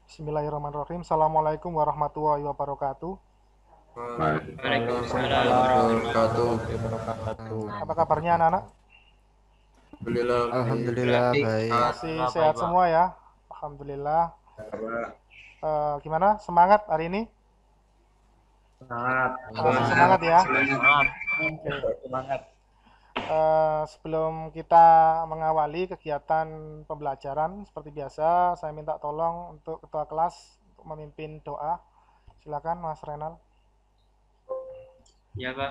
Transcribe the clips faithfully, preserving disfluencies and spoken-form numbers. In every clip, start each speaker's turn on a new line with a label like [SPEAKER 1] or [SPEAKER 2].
[SPEAKER 1] Bismillahirrahmanirrahim. Assalamualaikum warahmatullahi wabarakatuh.
[SPEAKER 2] Waalaikumsalam
[SPEAKER 3] Waalaikumsalam
[SPEAKER 2] warahmatullahi
[SPEAKER 3] warahmatullahi
[SPEAKER 2] wabarakatuh.
[SPEAKER 3] wabarakatuh.
[SPEAKER 1] Apa kabarnya anak-anak?
[SPEAKER 2] Alhamdulillah baik.
[SPEAKER 3] Alhamdulillah
[SPEAKER 2] Baik.
[SPEAKER 3] baik.
[SPEAKER 1] Masih
[SPEAKER 4] Alhamdulillah
[SPEAKER 1] sehat
[SPEAKER 4] baik, Pak.
[SPEAKER 1] semua ya? Alhamdulillah.
[SPEAKER 2] Pak.
[SPEAKER 1] Eh, gimana? Semangat hari ini?
[SPEAKER 4] Semangat.
[SPEAKER 1] Masih semangat ya?
[SPEAKER 4] Semangat.
[SPEAKER 1] Oke.
[SPEAKER 4] Semangat.
[SPEAKER 1] Eh, sebelum kita mengawali kegiatan pembelajaran, seperti biasa, saya minta tolong untuk ketua kelas untuk memimpin doa. Silakan, Mas Renal.
[SPEAKER 5] Ya Pak,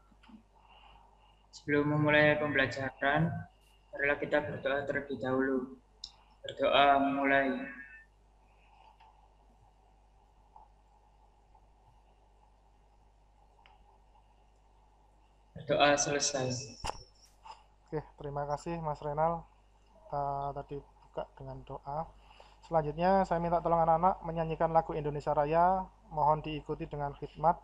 [SPEAKER 5] sebelum memulai pembelajaran, marilah kita berdoa terlebih dahulu. Berdoa mulai. Berdoa selesai.
[SPEAKER 1] Oke, terima kasih Mas Renal. Kita tadi buka dengan doa. Selanjutnya saya minta tolong anak-anak menyanyikan lagu Indonesia Raya. Mohon diikuti dengan khidmat.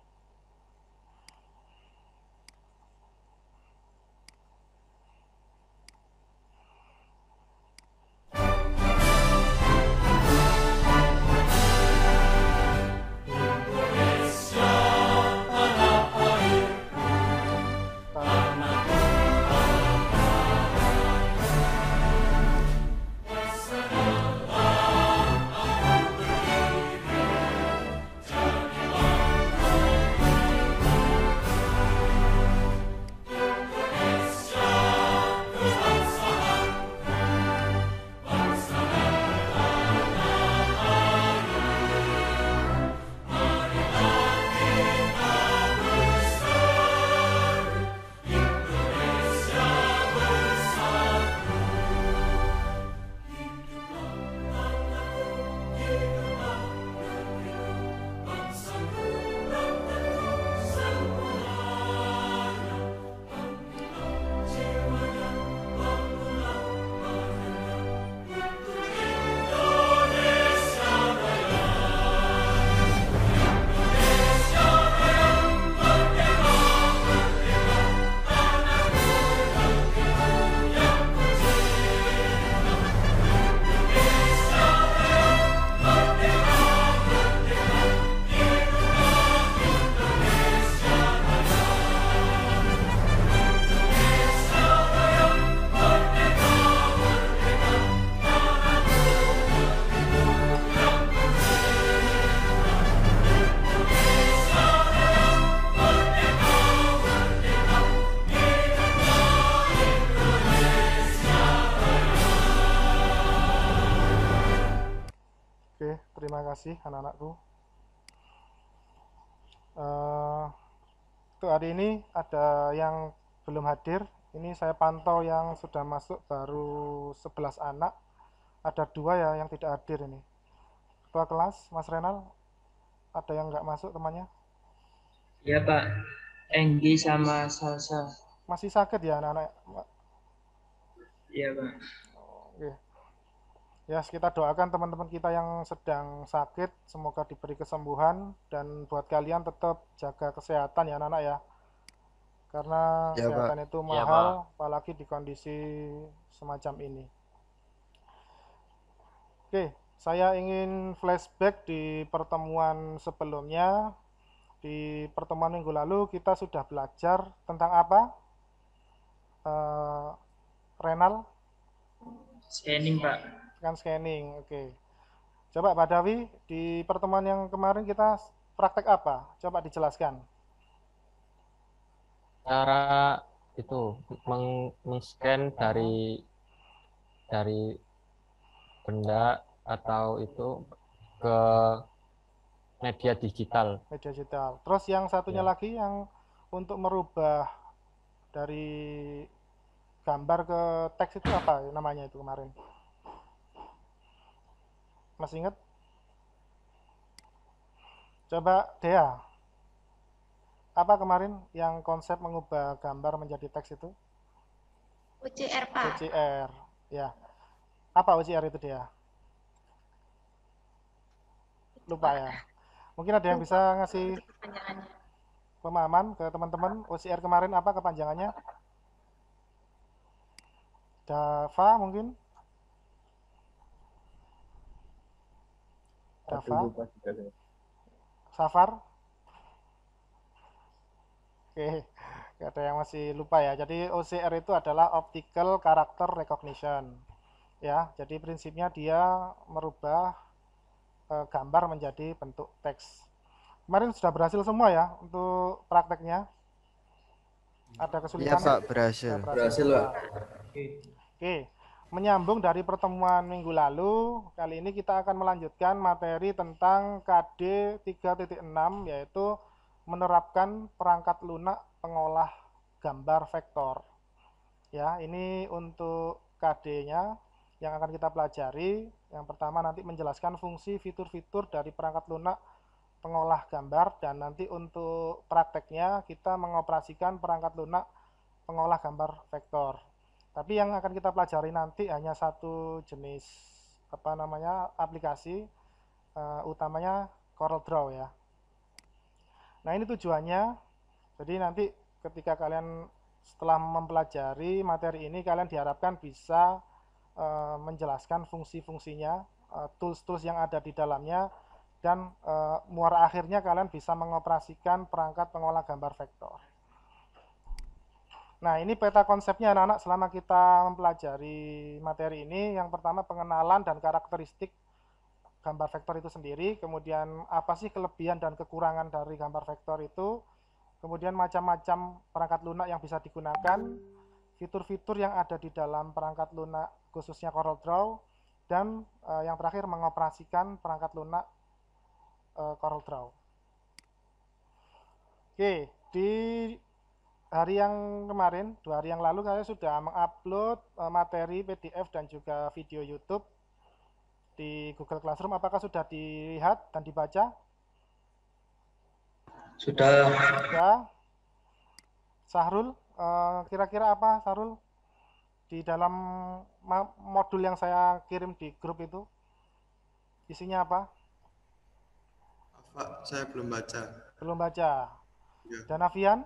[SPEAKER 1] Oke, terima kasih anak-anakku. Eh, untuk hari ini ada yang belum hadir. Ini saya pantau yang sudah masuk baru sebelas anak. Ada dua ya yang tidak hadir ini. Ketua kelas, Mas Renal, ada yang nggak masuk temannya?
[SPEAKER 5] Ya Pak, Enggi sama Salsa.
[SPEAKER 1] Masih sakit ya anak-anak?
[SPEAKER 5] Ya Pak.
[SPEAKER 1] Oke. Ya, kita doakan teman-teman kita yang sedang sakit, semoga diberi kesembuhan, dan buat kalian tetap jaga kesehatan ya anak-anak ya. Karena
[SPEAKER 3] Ya, Pak.
[SPEAKER 1] kesehatan itu
[SPEAKER 4] Ya,
[SPEAKER 1] mahal, apalagi di kondisi semacam ini. Oke, saya ingin flashback di pertemuan sebelumnya. Di pertemuan minggu lalu kita sudah belajar tentang apa? Eh, Renal?
[SPEAKER 5] Scanning Pak.
[SPEAKER 1] Kan scanning, oke. Coba Pak Dawi, di pertemuan yang kemarin kita praktek apa? Coba dijelaskan.
[SPEAKER 4] Cara itu meng- meng-scan dari dari benda atau itu ke media digital.
[SPEAKER 1] Media digital. Terus yang satunya
[SPEAKER 4] Ya.
[SPEAKER 1] lagi yang untuk merubah dari gambar ke teks itu apa namanya itu kemarin? Masih ingat? Coba Dea. Apa kemarin yang konsep mengubah gambar menjadi teks itu?
[SPEAKER 6] U C R, Pak.
[SPEAKER 1] O C R. Ya. Apa O C R itu Dea? Lupa ya. Mungkin ada yang
[SPEAKER 6] Lupa.
[SPEAKER 1] bisa ngasih
[SPEAKER 6] Kepanjangannya.
[SPEAKER 1] pemahaman ke teman-teman. O C R kemarin apa kepanjangannya? Java mungkin? Dava, Safar. Oke, nggak ada yang masih lupa ya. Jadi O C R itu adalah Optical Character Recognition. Ya, jadi prinsipnya dia merubah eh, gambar menjadi bentuk teks. Kemarin sudah berhasil semua ya untuk prakteknya. Ada
[SPEAKER 3] Iya
[SPEAKER 1] kesulitan?
[SPEAKER 3] Pak, berhasil.
[SPEAKER 1] Sudah
[SPEAKER 2] Berhasil,
[SPEAKER 1] semua.
[SPEAKER 2] Pak.
[SPEAKER 1] Oke, menyambung dari pertemuan minggu lalu, kali ini kita akan melanjutkan materi tentang K D tiga titik enam, yaitu menerapkan perangkat lunak pengolah gambar vektor. Ya, ini untuk K D-nya yang akan kita pelajari. Yang pertama nanti menjelaskan fungsi fitur-fitur dari perangkat lunak pengolah gambar, dan nanti untuk prakteknya kita mengoperasikan perangkat lunak pengolah gambar vektor. Tapi yang akan kita pelajari nanti hanya satu jenis apa namanya aplikasi, uh, utamanya CorelDRAW ya. Nah, ini tujuannya. Jadi nanti ketika kalian setelah mempelajari materi ini, kalian diharapkan bisa uh, menjelaskan fungsi-fungsinya, uh, tools-tools yang ada di dalamnya, dan uh, muara akhirnya kalian bisa mengoperasikan perangkat pengolah gambar vektor. Nah, ini peta konsepnya anak-anak selama kita mempelajari materi ini. Yang pertama pengenalan dan karakteristik gambar vektor itu sendiri, kemudian apa sih kelebihan dan kekurangan dari gambar vektor itu, kemudian macam-macam perangkat lunak yang bisa digunakan, fitur-fitur yang ada di dalam perangkat lunak khususnya CorelDRAW, dan uh, yang terakhir mengoperasikan perangkat lunak uh, CorelDRAW. Oke, di hari yang kemarin, dua hari yang lalu, saya sudah mengupload uh, materi P D F dan juga video YouTube di Google Classroom. Apakah sudah dilihat dan dibaca?
[SPEAKER 5] Sudah.
[SPEAKER 1] Sudah. Sahrul, kira-kira apa Sahrul di dalam modul yang saya kirim di grup itu? Isinya apa?
[SPEAKER 2] Pak, saya belum baca.
[SPEAKER 1] Belum baca.
[SPEAKER 2] Ya.
[SPEAKER 1] Dan Avian?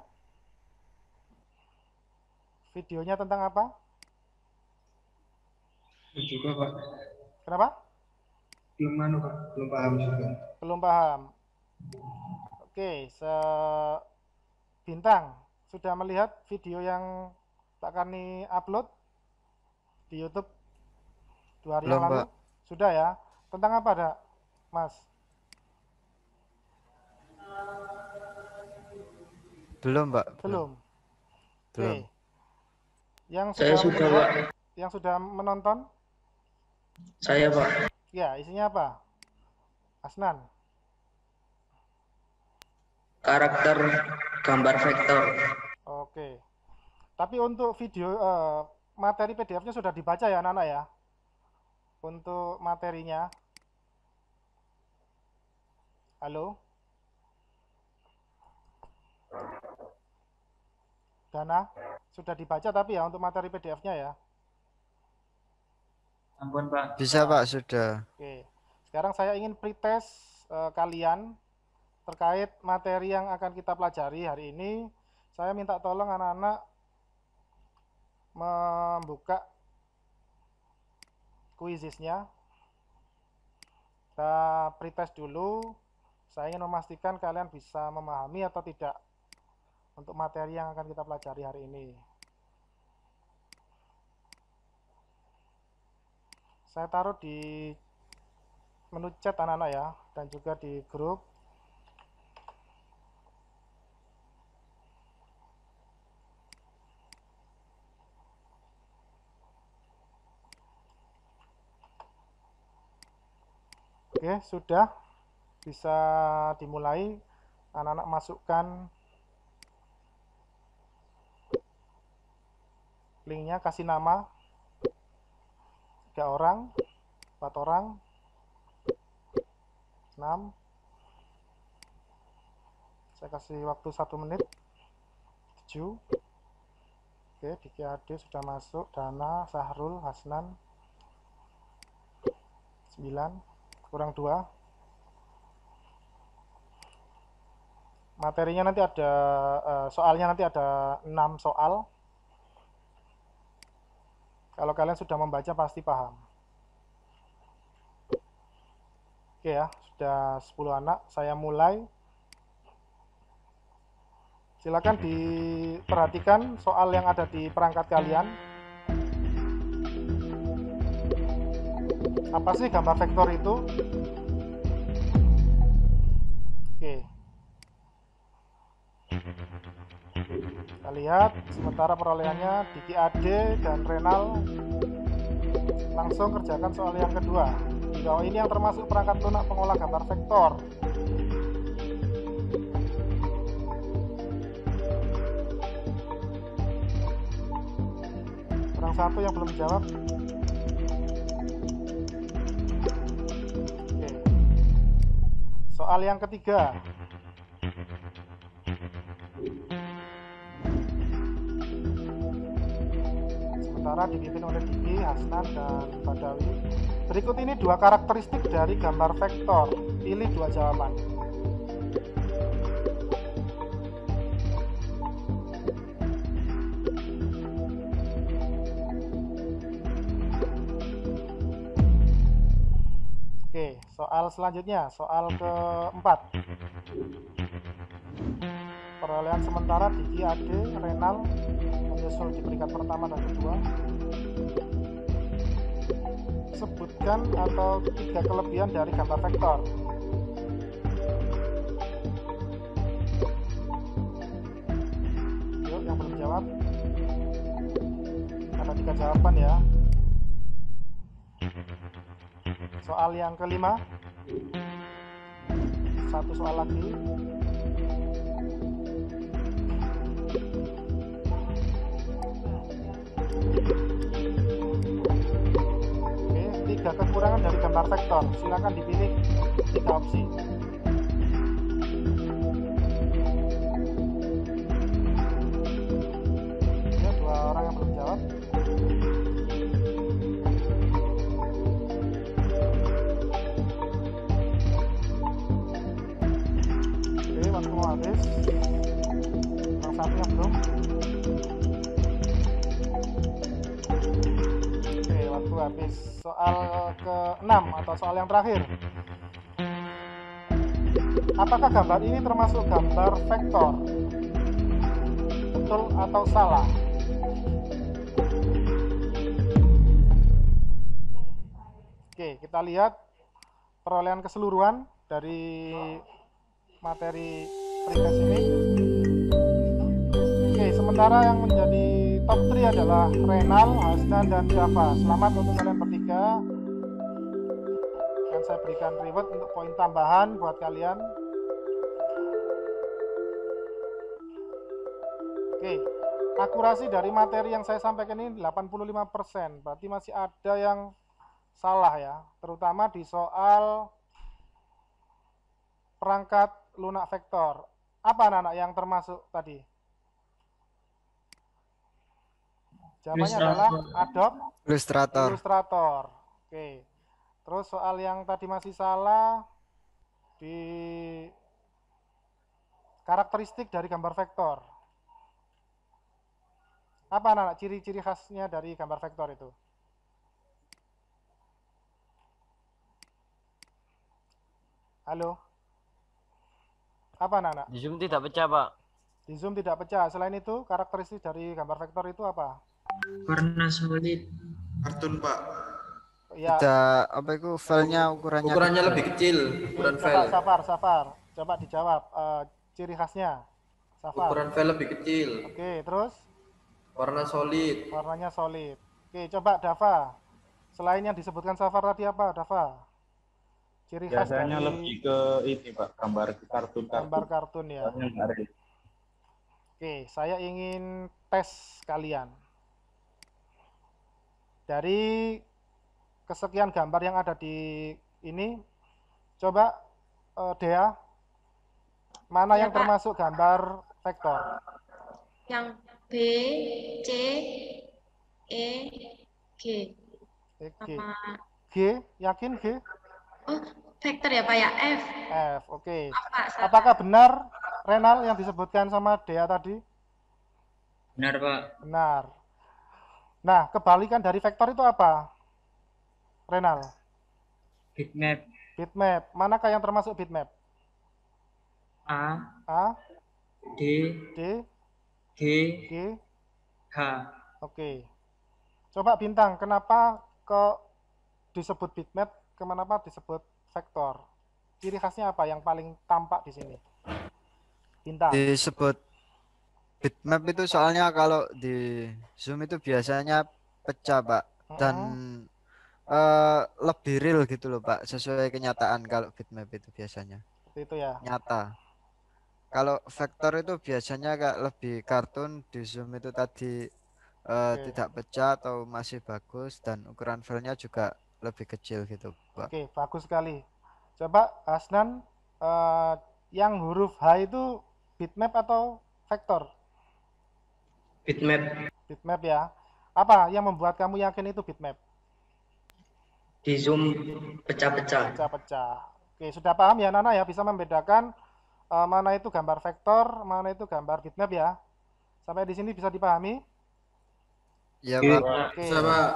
[SPEAKER 1] Videonya tentang apa?
[SPEAKER 5] Juga, Pak.
[SPEAKER 1] Kenapa?
[SPEAKER 5] Belum anu, Pak. Belum paham juga.
[SPEAKER 1] Belum paham. Oke, se Bintang, sudah melihat video yang Pak Karni upload di YouTube dua hari
[SPEAKER 3] Belum,
[SPEAKER 1] yang lalu?
[SPEAKER 3] Pak.
[SPEAKER 1] Sudah ya. Tentang apa, Dak, Mas?
[SPEAKER 3] Belum Pak.
[SPEAKER 1] Belum.
[SPEAKER 3] Belum.
[SPEAKER 1] Oke. Yang
[SPEAKER 5] Saya
[SPEAKER 1] sudah
[SPEAKER 5] sudah,
[SPEAKER 1] melihat,
[SPEAKER 5] Pak.
[SPEAKER 1] yang sudah menonton?
[SPEAKER 5] Saya, Pak.
[SPEAKER 1] Ya, isinya apa? Asnan.
[SPEAKER 5] Karakter gambar vektor.
[SPEAKER 1] Oke. Tapi untuk video eh, materi P D F-nya sudah dibaca ya anak-anak ya? Untuk materinya. Halo? Dana, sudah dibaca tapi ya untuk materi P D F-nya ya?
[SPEAKER 5] Ampun, Pak.
[SPEAKER 3] Bisa Pak, sudah.
[SPEAKER 1] Oke. Sekarang saya ingin pretest eh, kalian terkait materi yang akan kita pelajari hari ini. Saya minta tolong anak-anak membuka quizisnya. Kita pretest dulu. Saya ingin memastikan kalian bisa memahami atau tidak untuk materi yang akan kita pelajari hari ini. Saya taruh di menu chat anak-anak ya, dan juga di grup. Oke, sudah bisa dimulai. Anak-anak masukkan linknya, kasih nama tiga orang, empat orang, enam. Saya kasih waktu satu menit. Tujuh. Oke, di K A D sudah masuk. Dana, Sahrul, Hasnan. Sembilan. Kurang dua. Materinya nanti ada, uh, soalnya nanti ada enam soal. Kalau kalian sudah membaca pasti paham. Oke ya, sudah sepuluh anak. Saya mulai. Silakan diperhatikan soal yang ada di perangkat kalian. Apa sih gambar vektor itu? Oke. Kita lihat sementara perolehannya Diki Ade dan Renal langsung kerjakan soal yang kedua. Di bawah ini yang termasuk perangkat lunak pengolah gambar vektor. Kurang satu yang belum jawab. Oke. Soal yang ketiga. Sementara dipimpin oleh Diki, Hasnan, dan Badawi. Berikut ini dua karakteristik dari gambar vektor. Pilih dua jawaban. Oke, soal selanjutnya, soal keempat. Perolehan sementara Diki, Ade, Renal menyusul di peringkat pertama dan kedua. Sebutkan atau tiga kelebihan dari gambar vektor. Yuk, yang belum jawab. Ada tiga jawaban ya. Soal yang kelima. Satu soal lagi. Oke, tiga kekurangan dari gambar vektor. Silakan dipilih tiga opsi. Ya, dua orang yang belum jawab. Oke, waktu mau habis. Yang satu yang belum. Oke, waktu habis. Soal ke enam atau soal yang terakhir. Apakah gambar ini termasuk gambar vektor? Betul atau salah? Oke, kita lihat perolehan keseluruhan dari materi peringkat ini. Oke, sementara yang menjadi top tiga adalah Renal, Hasnan, dan Java. Selamat untuk kalian bertiga. Dan saya berikan reward untuk poin tambahan buat kalian. Oke, akurasi dari materi yang saya sampaikan ini delapan puluh lima persen. Berarti masih ada yang salah ya, terutama di soal perangkat lunak vektor. Apa anak-anak yang termasuk tadi? Jawabannya adalah Adobe
[SPEAKER 3] Illustrator.
[SPEAKER 1] Illustrator. Oke. Terus soal yang tadi masih salah di karakteristik dari gambar vektor. Apa anak-anak ciri-ciri khasnya dari gambar vektor itu? Halo? Apa anak-anak?
[SPEAKER 7] Di Zoom tidak pecah, Pak.
[SPEAKER 1] Di Zoom tidak pecah. Selain itu, karakteristik dari gambar vektor itu apa?
[SPEAKER 5] Warna solid.
[SPEAKER 2] Kartun, Pak.
[SPEAKER 1] Ya,
[SPEAKER 3] Ada apa itu filenya ukurannya
[SPEAKER 2] Ukurannya
[SPEAKER 3] kecil.
[SPEAKER 2] lebih kecil, ukuran
[SPEAKER 1] coba
[SPEAKER 2] file.
[SPEAKER 1] Safar, Safar. Coba dijawab eh, ciri khasnya. Safar.
[SPEAKER 2] Ukuran file lebih kecil.
[SPEAKER 1] Oke, terus
[SPEAKER 2] Warna solid.
[SPEAKER 1] warnanya solid. Oke, coba Dava. Selain yang disebutkan Safar tadi apa, Dava? Ciri khas
[SPEAKER 8] Biasanya
[SPEAKER 1] dari
[SPEAKER 8] lebih ke ini Pak, gambar kartun-kartun.
[SPEAKER 1] gambar kartun ya.
[SPEAKER 8] Soalnya nggak ada.
[SPEAKER 1] Oke, saya ingin tes kalian. Dari kesekian gambar yang ada di ini, coba eh, Dea, mana
[SPEAKER 6] Ya,
[SPEAKER 1] yang
[SPEAKER 6] Pak.
[SPEAKER 1] termasuk gambar vektor?
[SPEAKER 6] Yang B, C, E, G.
[SPEAKER 1] Eh, G.
[SPEAKER 6] Sama,
[SPEAKER 1] G, yakin G?
[SPEAKER 6] oh, vektor ya Pak ya, F.
[SPEAKER 1] F, oke.
[SPEAKER 6] Apa, salah.
[SPEAKER 1] Apakah benar Renal yang disebutkan sama Dea tadi?
[SPEAKER 5] Benar, Pak.
[SPEAKER 1] Benar. Nah, kebalikan dari vektor itu apa? Renal.
[SPEAKER 5] Bitmap.
[SPEAKER 1] Bitmap. Manakah yang termasuk bitmap?
[SPEAKER 5] A,
[SPEAKER 1] A,
[SPEAKER 5] D,
[SPEAKER 1] D,
[SPEAKER 5] G,
[SPEAKER 1] G.
[SPEAKER 5] H.
[SPEAKER 1] Oke. Coba Bintang, kenapa kok disebut bitmap? Kenapa disebut vektor? Ciri khasnya apa yang paling tampak di sini? Bintang.
[SPEAKER 3] Disebut bitmap itu soalnya kalau di Zoom itu biasanya pecah, Pak. Dan
[SPEAKER 1] Mm-mm.
[SPEAKER 3] eh, lebih real gitu loh, Pak. Sesuai kenyataan kalau bitmap itu biasanya
[SPEAKER 1] Seperti itu ya.
[SPEAKER 3] nyata. Kalau vektor itu biasanya kayak lebih kartun, di Zoom itu tadi eh,
[SPEAKER 1] Oke.
[SPEAKER 3] tidak pecah atau masih bagus dan ukuran filenya juga lebih kecil gitu, Pak.
[SPEAKER 1] Oke, bagus sekali. Coba Hasnan, eh, yang huruf H itu bitmap atau vektor?
[SPEAKER 5] Bitmap
[SPEAKER 1] Bitmap ya. Apa yang membuat kamu yakin itu bitmap?
[SPEAKER 5] di Zoom pecah-pecah.
[SPEAKER 1] Pecah-pecah. Oke, sudah paham ya Nana ya, bisa membedakan eh, mana itu gambar vektor, mana itu gambar bitmap ya. Sampai di sini bisa dipahami?
[SPEAKER 3] Iya,
[SPEAKER 5] Iya,
[SPEAKER 3] Pak.
[SPEAKER 5] Pak.
[SPEAKER 1] Oke.
[SPEAKER 2] Bisa, Pak.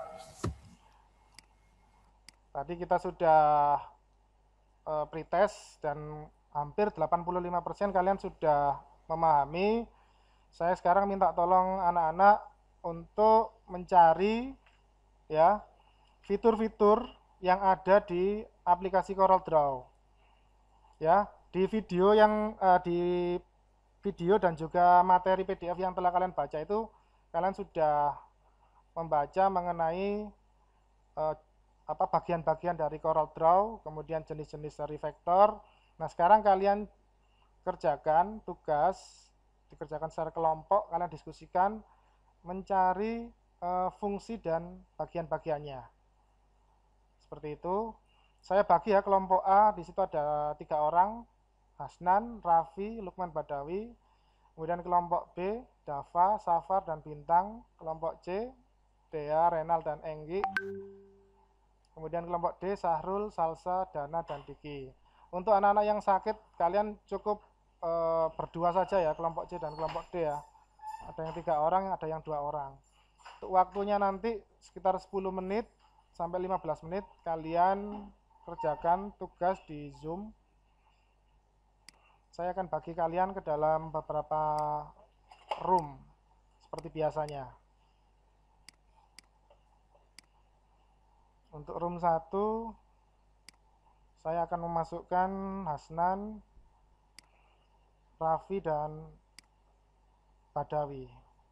[SPEAKER 1] Tadi kita sudah eh, pretest dan hampir delapan puluh lima persen kalian sudah memahami. Saya sekarang minta tolong anak-anak untuk mencari ya fitur-fitur yang ada di aplikasi CorelDRAW. Ya, di video yang eh, di video dan juga materi P D F yang telah kalian baca itu kalian sudah membaca mengenai eh, apa bagian-bagian dari CorelDRAW, kemudian jenis-jenis dari vektor. Nah, sekarang kalian kerjakan tugas, dikerjakan secara kelompok, kalian diskusikan mencari eh, fungsi dan bagian-bagiannya. Seperti itu. Saya bagi ya kelompok A, di situ ada tiga orang, Hasnan, Raffi, Lukman Badawi. Kemudian kelompok B, Dava, Safar, dan Bintang. Kelompok C, Dea, Renal, dan Enggi. Kemudian kelompok D, Sahrul, Salsa, Dana, dan Diki. Untuk anak-anak yang sakit, kalian cukup e, berdua saja ya, kelompok C dan kelompok D ya. Ada yang tiga orang, ada yang dua orang. Untuk waktunya nanti sekitar sepuluh menit sampai lima belas menit, kalian kerjakan tugas di Zoom. Saya akan bagi kalian ke dalam beberapa room, seperti biasanya. Untuk room satu, saya akan memasukkan Hasnan, Raffi, dan Badawi.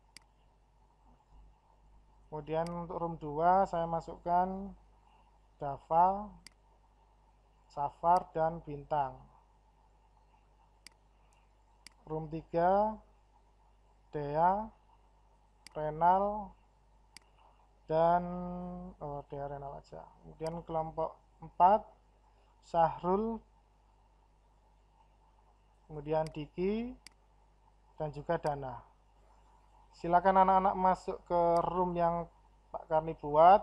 [SPEAKER 1] Kemudian untuk room dua, saya masukkan Dava, Safar, dan Bintang. Room tiga, Dea, Renal, dan oh Dea Renal aja. Kemudian kelompok empat, Sahrul, kemudian Diki, dan juga Dana. Silakan anak-anak masuk ke room yang Pak Karni buat.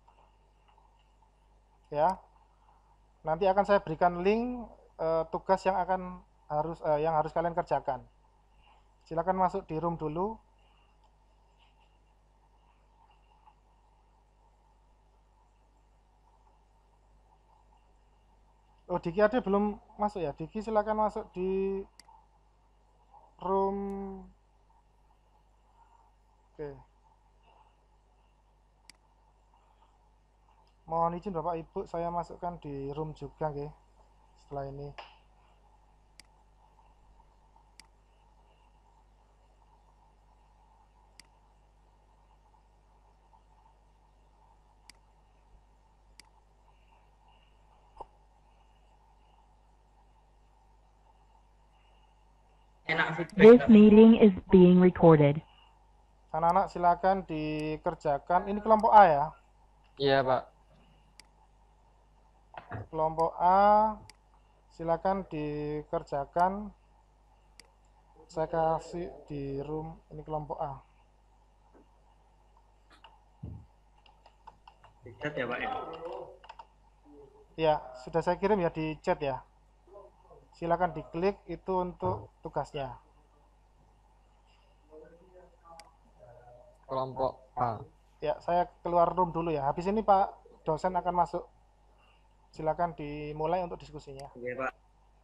[SPEAKER 1] Ya. Nanti akan saya berikan link eh, tugas yang akan harus eh, yang harus kalian kerjakan. Silakan masuk di room dulu. Oh, Diki ada belum masuk ya? Diki silakan masuk di room. Oke. Mohon izin Bapak Ibu, saya masukkan di room juga, oke. Setelah ini.
[SPEAKER 5] Enak feedback.
[SPEAKER 7] This meeting is being recorded.
[SPEAKER 1] Anak-anak silakan dikerjakan. Ini kelompok A ya.
[SPEAKER 4] Iya, Pak.
[SPEAKER 1] Kelompok A silakan dikerjakan. Saya kasih di room ini kelompok A.
[SPEAKER 5] Di chat ya, Pak ya.
[SPEAKER 1] Ya, sudah saya kirim ya di chat ya. Silakan diklik itu untuk tugasnya.
[SPEAKER 4] Kelompok A.
[SPEAKER 1] Ya, saya keluar room dulu ya. Habis ini Pak dosen akan masuk Silakan dimulai untuk diskusinya.
[SPEAKER 5] Oke, Pak.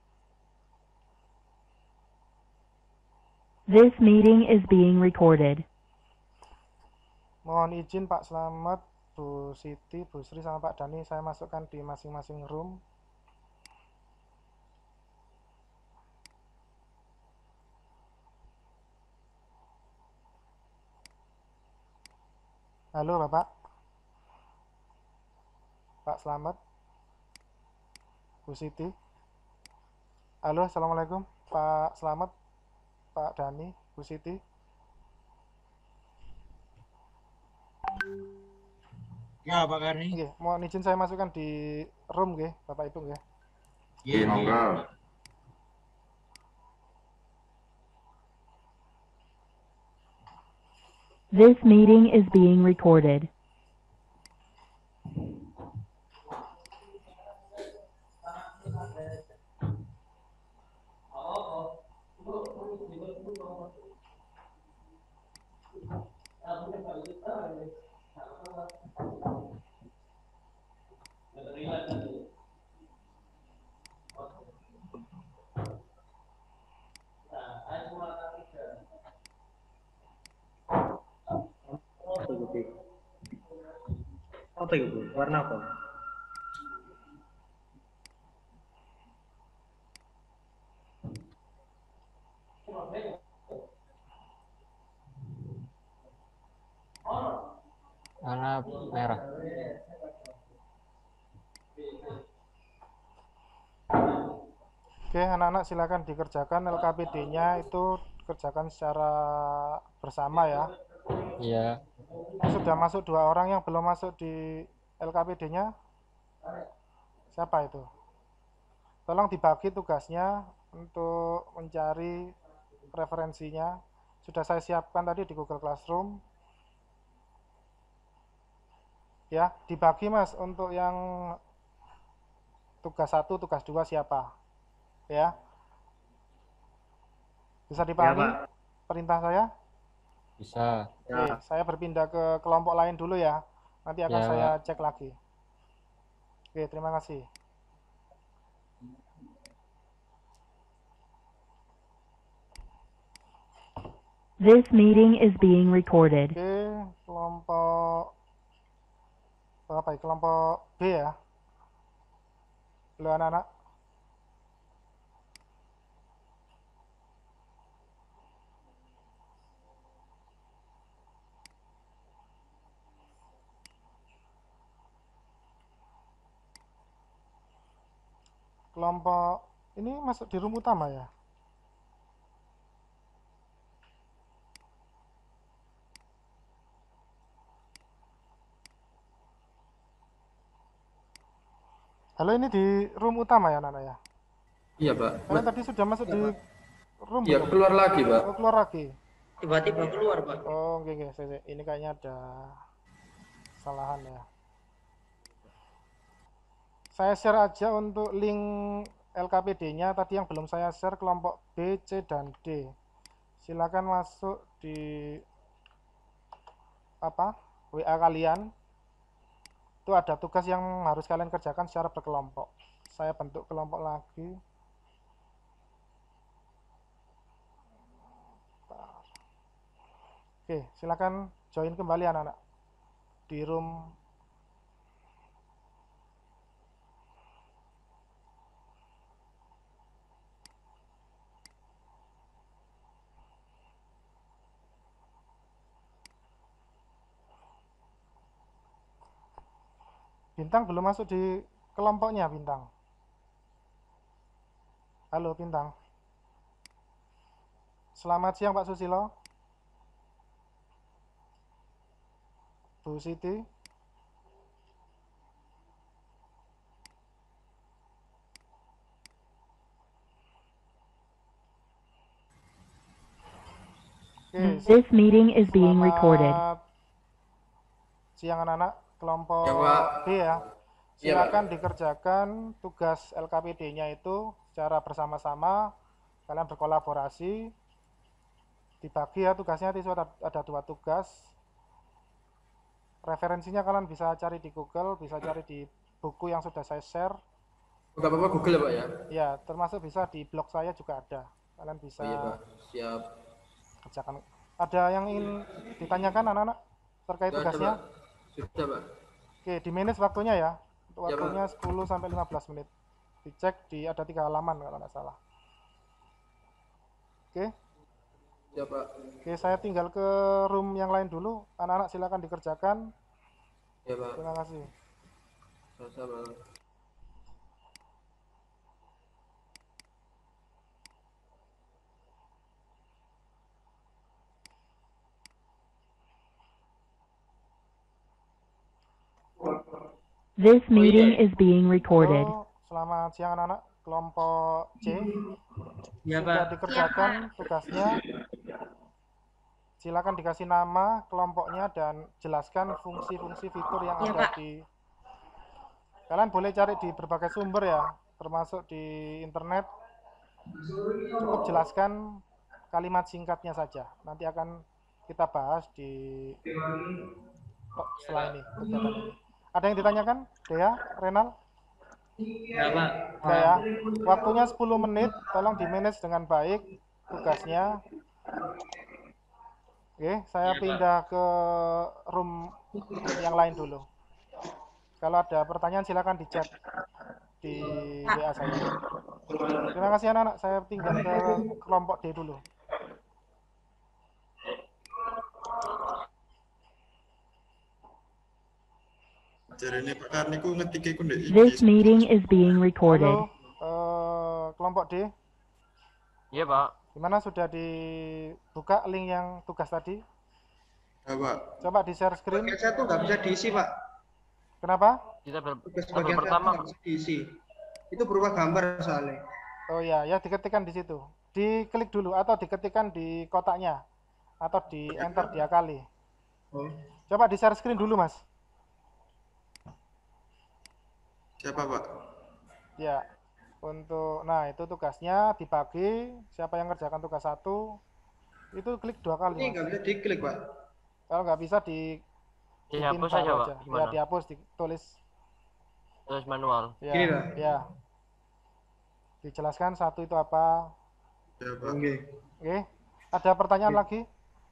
[SPEAKER 7] This meeting is being recorded.
[SPEAKER 1] Mohon izin Pak Slamet, Bu Siti, Bu Sri, sama Pak Dani, saya masukkan di masing-masing room. Halo Bapak. Pak Slamet, Bu Siti. Halo, Assalamualaikum. Pak Slamet, Pak Dani, Bu Siti.
[SPEAKER 9] Ya, Pak Karni.
[SPEAKER 1] Oke, mohon izin saya masukkan di room nggih, Bapak Ibu nggih.
[SPEAKER 9] Iya, monggo.
[SPEAKER 7] This meeting is being recorded.
[SPEAKER 5] Apa itu? Warna apa?
[SPEAKER 4] Warna merah.
[SPEAKER 1] Oke, anak-anak silakan dikerjakan L K P D-nya itu kerjakan secara bersama ya.
[SPEAKER 4] Iya.
[SPEAKER 1] Sudah masuk dua orang, yang belum masuk di L K P D-nya. Siapa itu? Tolong dibagi tugasnya untuk mencari referensinya. Sudah saya siapkan tadi di Google Classroom. Ya, dibagi Mas untuk yang tugas satu, tugas dua siapa? Ya. Bisa dipahami
[SPEAKER 5] Ya, Pak.
[SPEAKER 1] perintah saya?
[SPEAKER 4] Bisa.
[SPEAKER 1] Oke, saya berpindah ke kelompok lain dulu ya. Nanti akan
[SPEAKER 4] Ya,
[SPEAKER 1] saya
[SPEAKER 4] Pak.
[SPEAKER 1] cek lagi. Oke, terima kasih.
[SPEAKER 7] This meeting is being recorded.
[SPEAKER 1] Oke, kelompok apa ya? Kelompok B ya. Halo anak-anak. Kelompok ini masuk di room utama ya. Halo, ini di room utama ya anak-anak ya.
[SPEAKER 2] Iya, Pak.
[SPEAKER 1] Kalian tadi sudah masuk di room
[SPEAKER 2] Iya,
[SPEAKER 1] belum?
[SPEAKER 2] keluar lagi, Pak.
[SPEAKER 1] Oh, keluar lagi.
[SPEAKER 5] Tiba-tiba keluar, Pak.
[SPEAKER 1] Oh, oke, oke. Saya- saya- Ini kayaknya ada kesalahan ya. Saya share aja untuk link L K P D-nya tadi yang belum saya share, kelompok B, C, dan D. Silakan masuk di apa W A kalian. Itu ada tugas yang harus kalian kerjakan secara berkelompok. Saya bentuk kelompok lagi. Oke, silakan join kembali anak-anak di room. Bintang belum masuk di kelompoknya, Bintang. Halo, Bintang. Selamat siang, Pak Susilo. Bu Siti. Oke,
[SPEAKER 7] This meeting is being recorded.
[SPEAKER 1] selamat siang anak-anak, kelompok
[SPEAKER 2] Ya, Pak.
[SPEAKER 1] B ya.
[SPEAKER 2] Iya,
[SPEAKER 1] Silakan dikerjakan tugas L K P D-nya itu secara bersama-sama. Kalian berkolaborasi. Dibagi ya tugasnya, itu ada, ada dua tugas. Referensinya kalian bisa cari di Google, bisa cari di buku yang sudah saya share.
[SPEAKER 2] Enggak apa-apa Google ya Pak ya?
[SPEAKER 1] Ya, termasuk bisa di blog saya juga ada. Kalian bisa
[SPEAKER 2] Oh iya Pak, siap.
[SPEAKER 1] kerjakan. Ada yang ingin ditanyakan anak-anak terkait
[SPEAKER 2] Nggak ada,
[SPEAKER 1] tugasnya?
[SPEAKER 2] Pak. Sudah Pak.
[SPEAKER 1] Oke, di manage waktunya ya. Untuk
[SPEAKER 2] Ya, Pak.
[SPEAKER 1] waktunya sepuluh sampai lima belas menit. Dicek di ada tiga halaman kalau nggak salah. Oke.
[SPEAKER 2] Siap Pak.
[SPEAKER 1] Oke, saya tinggal ke room yang lain dulu. Anak-anak silakan dikerjakan.
[SPEAKER 2] Ya Pak.
[SPEAKER 1] Terima kasih.
[SPEAKER 2] Sama-sama.
[SPEAKER 7] This meeting is being recorded.
[SPEAKER 1] Halo, selamat siang anak-anak. Kelompok C
[SPEAKER 5] Ya
[SPEAKER 1] sudah
[SPEAKER 5] Pak.
[SPEAKER 1] dikerjakan tugasnya. Silakan dikasih nama kelompoknya dan jelaskan fungsi-fungsi fitur yang
[SPEAKER 6] Ya,
[SPEAKER 1] ada
[SPEAKER 6] Pak.
[SPEAKER 1] di. Kalian boleh cari di berbagai sumber ya, termasuk di internet. Cukup jelaskan kalimat singkatnya saja. Nanti akan kita bahas di oh, setelah ini. kegiatan ini. Ada yang ditanyakan? Dea, Renal?
[SPEAKER 5] Ya Pak.
[SPEAKER 1] Oke ya. Waktunya sepuluh menit, tolong di-manage dengan baik tugasnya. Oke, saya pindah ke room yang lain dulu. Kalau ada pertanyaan silakan di chat di W A saya. Terima kasih anak-anak, saya tinggal ke kelompok D dulu.
[SPEAKER 2] Jarene Pak Karniku ngetik iku ndek
[SPEAKER 7] This meeting is being recorded.
[SPEAKER 1] Halo, eh, kelompok D,
[SPEAKER 10] Iya, Pak.
[SPEAKER 1] gimana sudah dibuka link yang tugas tadi?
[SPEAKER 2] Ya Pak.
[SPEAKER 1] Coba di share screen.
[SPEAKER 9] Bagian satu nggak bisa diisi, Pak.
[SPEAKER 1] Kenapa?
[SPEAKER 10] Kita ber
[SPEAKER 9] Tugas
[SPEAKER 10] tabel
[SPEAKER 9] bagian satu
[SPEAKER 10] pertama.
[SPEAKER 9] nggak bisa diisi. Itu berupa gambar soalnya.
[SPEAKER 1] Oh ya, ya diketikkan di situ. Diklik dulu atau diketikkan di kotaknya atau di enter dia kali.
[SPEAKER 9] Oh.
[SPEAKER 1] Coba di share screen dulu, Mas.
[SPEAKER 2] Siapa Pak?
[SPEAKER 1] Ya, untuk nah itu tugasnya dibagi. Siapa yang ngerjakan tugas satu itu klik dua kali.
[SPEAKER 9] Ini
[SPEAKER 1] Mas.
[SPEAKER 9] nggak bisa diklik, Pak.
[SPEAKER 1] Kalau nggak bisa di
[SPEAKER 10] Dihapus
[SPEAKER 1] bikin
[SPEAKER 10] aja,
[SPEAKER 1] baru
[SPEAKER 10] Pak.
[SPEAKER 1] Ya,
[SPEAKER 10] Gimana?
[SPEAKER 1] dihapus, ditulis.
[SPEAKER 10] Terus manual.
[SPEAKER 1] Ya,
[SPEAKER 9] Gini lah.
[SPEAKER 1] ya. Dijelaskan satu itu apa.
[SPEAKER 2] Ya Pak.
[SPEAKER 9] Oke.
[SPEAKER 1] Oke. Ada pertanyaan lagi?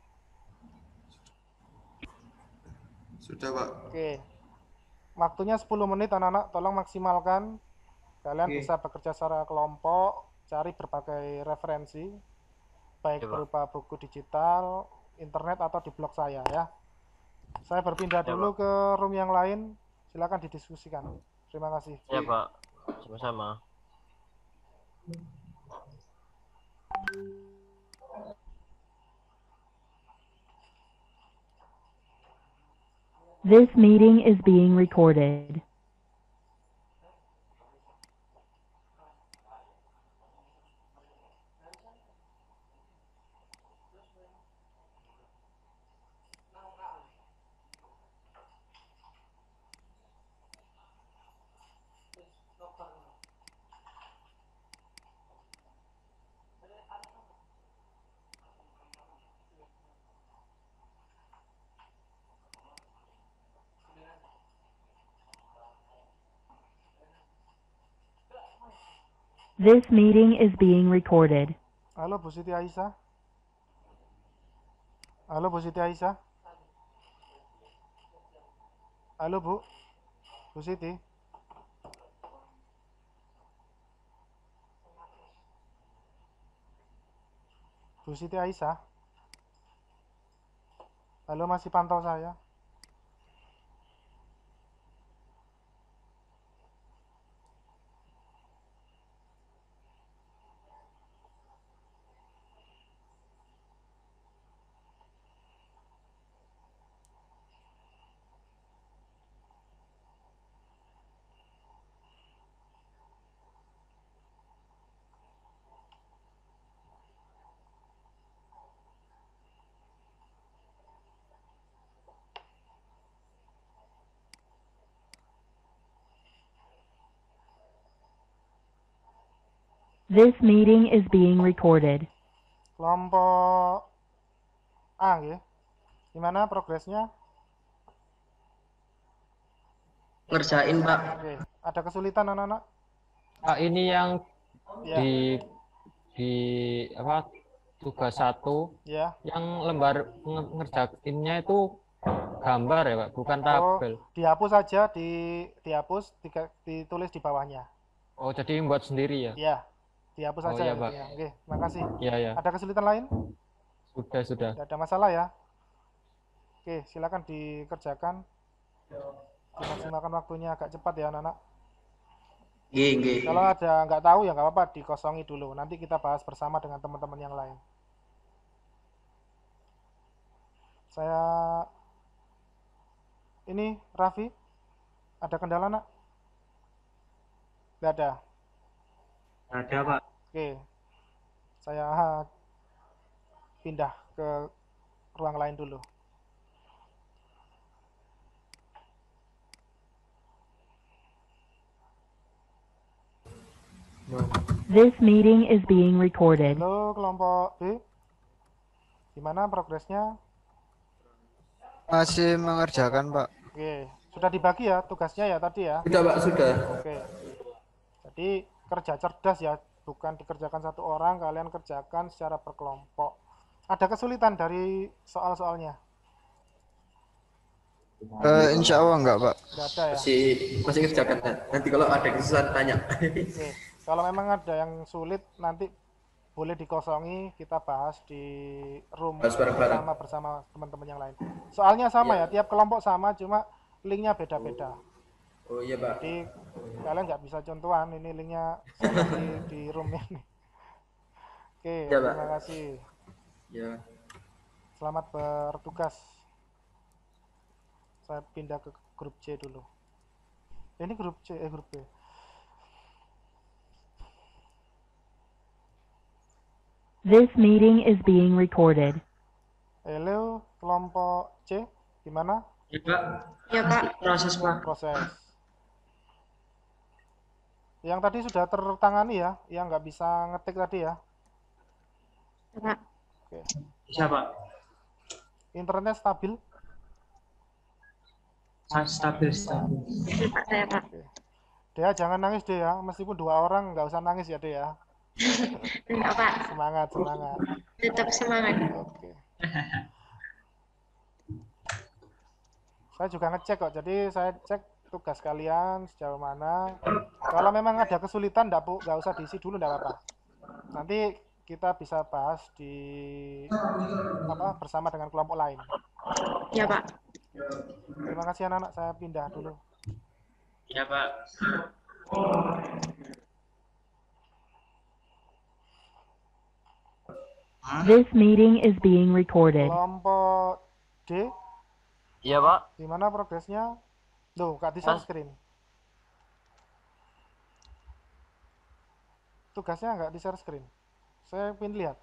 [SPEAKER 2] Sudah Pak.
[SPEAKER 1] Oke. Waktunya sepuluh menit anak-anak, tolong maksimalkan. Kalian
[SPEAKER 9] Oke.
[SPEAKER 1] bisa bekerja secara kelompok, cari berbagai referensi, baik
[SPEAKER 10] Oke, Pak.
[SPEAKER 1] berupa buku digital, internet atau di blog saya ya. Saya berpindah
[SPEAKER 10] Ya,
[SPEAKER 1] dulu ke room yang lain. Silakan didiskusikan. Terima kasih.
[SPEAKER 10] Ya, Pak. Sama-sama.
[SPEAKER 7] This meeting is being recorded. This meeting is being recorded.
[SPEAKER 1] Halo Bu Siti Aisyah. Halo Bu Siti Aisyah. Halo Bu. Bu Siti. Bu Siti Aisyah. Halo, masih pantau saya?
[SPEAKER 7] This meeting is being recorded.
[SPEAKER 1] Kelompok A, nggih. Gimana progresnya?
[SPEAKER 5] Ngerjain, Pak.
[SPEAKER 1] Oke, ada kesulitan anak-anak?
[SPEAKER 4] Pak, ini yang
[SPEAKER 1] Ya,
[SPEAKER 4] di di apa tugas satu
[SPEAKER 1] ya.
[SPEAKER 4] yang lembar nge- ngerjainnya itu gambar ya Pak, bukan
[SPEAKER 1] Oh,
[SPEAKER 4] tabel.
[SPEAKER 1] dihapus saja, di dihapus, diga- ditulis di bawahnya.
[SPEAKER 4] Oh, jadi buat sendiri ya?
[SPEAKER 1] Ya, dihapus
[SPEAKER 4] Oh
[SPEAKER 1] saja
[SPEAKER 4] iya
[SPEAKER 1] ya.
[SPEAKER 4] Pak.
[SPEAKER 1] Ya. Oke, makasih.
[SPEAKER 4] Iya ya.
[SPEAKER 1] Ada kesulitan lain?
[SPEAKER 4] Sudah sudah.
[SPEAKER 1] Tidak ada masalah ya. Oke, silakan dikerjakan. Dimaksimalkan waktunya agak cepat ya anak-anak.
[SPEAKER 5] Nggih, nggih.
[SPEAKER 1] Kalau ada nggak tahu ya nggak apa-apa, dikosongi dulu. Nanti kita bahas bersama dengan teman-teman yang lain. Saya ini Raffi, ada kendala nak? Nggak ada.
[SPEAKER 5] Ada, Pak.
[SPEAKER 1] Oke, saya pindah ke ruang lain dulu.
[SPEAKER 7] This meeting is being recorded.
[SPEAKER 1] Halo kelompok B, gimana progresnya?
[SPEAKER 3] Masih mengerjakan, Pak.
[SPEAKER 1] Oke, sudah dibagi ya tugasnya ya tadi ya?
[SPEAKER 2] Sudah, Pak, sudah.
[SPEAKER 1] Oke, jadi kerja cerdas ya, bukan dikerjakan satu orang, kalian kerjakan secara berkelompok. Ada kesulitan dari soal-soalnya?
[SPEAKER 3] Eh, insya Allah enggak, Pak.
[SPEAKER 1] Nggak ada ya?
[SPEAKER 2] Masih masih kerjakan. Nanti kalau ada kesusahan tanya.
[SPEAKER 1] Oke, kalau memang ada yang sulit nanti boleh dikosongi, kita bahas di room
[SPEAKER 2] Bahas bareng-bareng.
[SPEAKER 1] bersama bersama teman-teman yang lain. Soalnya sama ya, tiap kelompok sama, cuma linknya beda-beda.
[SPEAKER 2] Oh iya, Pak.
[SPEAKER 1] Jadi kalian nggak bisa contohan, ini linknya sama di, di room ini. Oke,
[SPEAKER 2] Ya, Pak.
[SPEAKER 1] terima kasih.
[SPEAKER 2] Ya.
[SPEAKER 1] Selamat bertugas. Saya pindah ke grup C dulu. Ini grup C, eh grup B.
[SPEAKER 7] This meeting is being recorded.
[SPEAKER 1] Halo, kelompok C, gimana
[SPEAKER 5] Ya, Pak.
[SPEAKER 6] Ya, Pak.
[SPEAKER 5] Proses, Pak.
[SPEAKER 1] proses? Yang tadi sudah tertangani ya, yang nggak bisa ngetik tadi ya.
[SPEAKER 6] Ya, Pak.
[SPEAKER 1] Oke.
[SPEAKER 5] Bisa, Pak.
[SPEAKER 1] Internetnya stabil.
[SPEAKER 5] Stabil, stabil.
[SPEAKER 6] Ya, Pak, saya, Pak.
[SPEAKER 1] Oke. Dea jangan nangis deh ya, meskipun dua orang nggak usah nangis ya Dea.
[SPEAKER 6] Enggak, Pak.
[SPEAKER 1] Semangat, semangat.
[SPEAKER 6] Tetap semangat.
[SPEAKER 1] Oke. Saya juga ngecek kok, jadi saya cek tugas kalian sejauh mana. Kalau memang ada kesulitan, nggak pu- nggak usah diisi dulu, nggak apa-apa. Nanti kita bisa bahas di apa bersama dengan kelompok lain.
[SPEAKER 6] Ya, Pak.
[SPEAKER 1] Terima kasih anak-anak, saya pindah dulu.
[SPEAKER 5] Ya, Pak.
[SPEAKER 7] This meeting is being recorded.
[SPEAKER 1] Kelompok D,
[SPEAKER 10] Iya Pak.
[SPEAKER 1] gimana progresnya? Loh, nggak di share
[SPEAKER 10] Mas.
[SPEAKER 1] screen. Tugasnya nggak di share screen. Saya ingin lihat.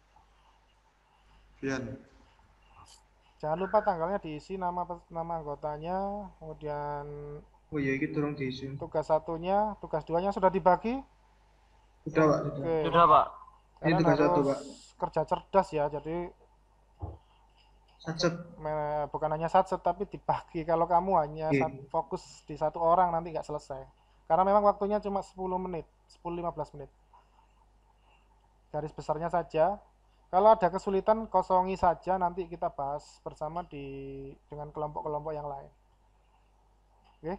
[SPEAKER 2] Pian.
[SPEAKER 1] Jangan lupa tanggalnya diisi, nama pes- nama anggotanya, kemudian
[SPEAKER 9] Oh iya, itu turun diisi.
[SPEAKER 1] tugas satunya, tugas duanya sudah dibagi.
[SPEAKER 9] Sudah, Pak. Sudah.
[SPEAKER 1] Oke,
[SPEAKER 10] Sudah Pak.
[SPEAKER 9] Ini
[SPEAKER 1] kalian
[SPEAKER 9] tugas satu,
[SPEAKER 1] harus
[SPEAKER 9] Pak.
[SPEAKER 1] kerja cerdas ya. Jadi
[SPEAKER 9] Satset.
[SPEAKER 1] me- bukan hanya satset tapi dibagi. Kalau kamu hanya
[SPEAKER 9] Iya.
[SPEAKER 1] sat- fokus di satu orang nanti nggak selesai. Karena memang waktunya cuma sepuluh menit, sepuluh sampai lima belas menit. Garis besarnya saja. Kalau ada kesulitan kosongi saja, nanti kita bahas bersama di dengan kelompok-kelompok yang lain. Oke.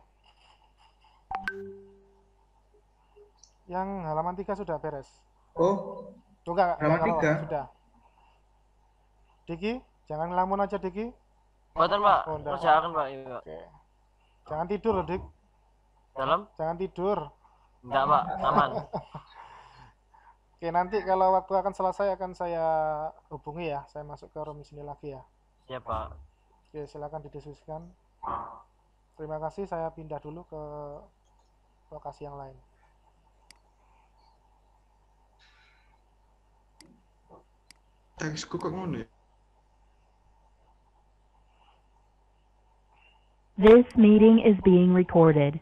[SPEAKER 1] Yang halaman tiga sudah beres.
[SPEAKER 9] Oh,
[SPEAKER 1] Tuh enggak,
[SPEAKER 9] Halaman
[SPEAKER 1] enggak,
[SPEAKER 9] tiga.
[SPEAKER 1] sudah. Diki, jangan ngelamun aja Diki.
[SPEAKER 10] Buatan Pak.
[SPEAKER 1] Oh, enggak.
[SPEAKER 10] Kerjakan Pak. Iya Pak.
[SPEAKER 1] Oke. Jangan tidur loh, Dik.
[SPEAKER 10] Dalam?
[SPEAKER 1] Jangan tidur.
[SPEAKER 10] Enggak Pak. Aman.
[SPEAKER 1] Oke, nanti kalau waktu akan selesai akan saya hubungi ya. Saya masuk ke room sini lagi ya.
[SPEAKER 10] Siap Pak.
[SPEAKER 1] Oke, silakan didiskusikan. Terima kasih, saya pindah dulu ke lokasi yang lain.
[SPEAKER 2] Teksku kok ngono ya?
[SPEAKER 7] This meeting is being recorded.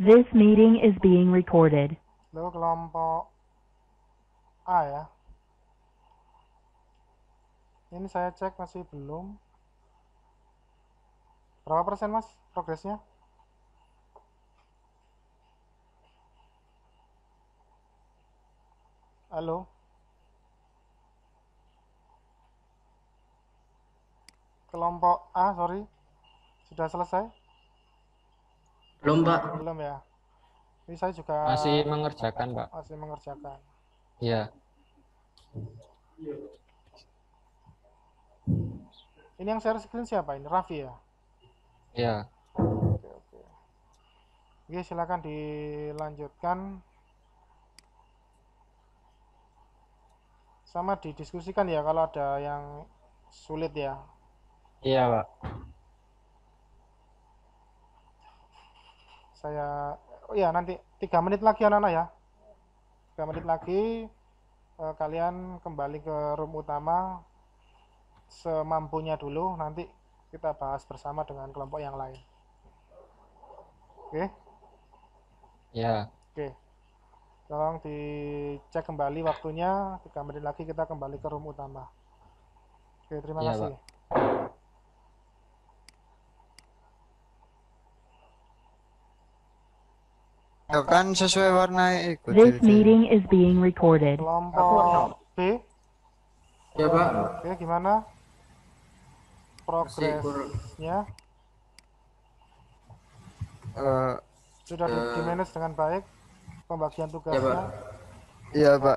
[SPEAKER 7] This meeting is being recorded.
[SPEAKER 1] Lalu kelompok A ya. Ini saya cek masih belum. Berapa persen mas progresnya? Halo. Kelompok A, sorry. Sudah selesai?
[SPEAKER 2] Belum, Pak.
[SPEAKER 1] Belum ya. Ini saya juga
[SPEAKER 4] Masih mengerjakan, Pak.
[SPEAKER 1] masih mengerjakan.
[SPEAKER 4] Iya.
[SPEAKER 1] Ini yang share screen siapa ini? Raffi ya?
[SPEAKER 4] Iya.
[SPEAKER 1] Oke, oke. Oke, silakan dilanjutkan. Sama didiskusikan ya kalau ada yang sulit ya.
[SPEAKER 4] Iya, Pak.
[SPEAKER 1] Saya, oh ya nanti tiga menit lagi anak-anak ya. Tiga menit lagi eh, kalian kembali ke room utama semampunya dulu. Nanti kita bahas bersama dengan kelompok yang lain. Oke?
[SPEAKER 4] Iya.
[SPEAKER 1] Oke. Tolong dicek kembali waktunya. Tiga menit lagi kita kembali ke room utama. Oke, terima
[SPEAKER 4] Iya,
[SPEAKER 1] kasih.
[SPEAKER 4] Pak.
[SPEAKER 3] Ya kan sesuai warna ikut.
[SPEAKER 7] This meeting is being recorded.
[SPEAKER 1] Kelompok B,
[SPEAKER 2] Ya, Pak.
[SPEAKER 1] oke gimana
[SPEAKER 2] Masih kur-
[SPEAKER 1] progresnya?
[SPEAKER 3] Eh,
[SPEAKER 1] Sudah di, di manage dengan baik pembagian
[SPEAKER 2] Ya, Pak.
[SPEAKER 1] tugasnya?
[SPEAKER 3] iya, Pak.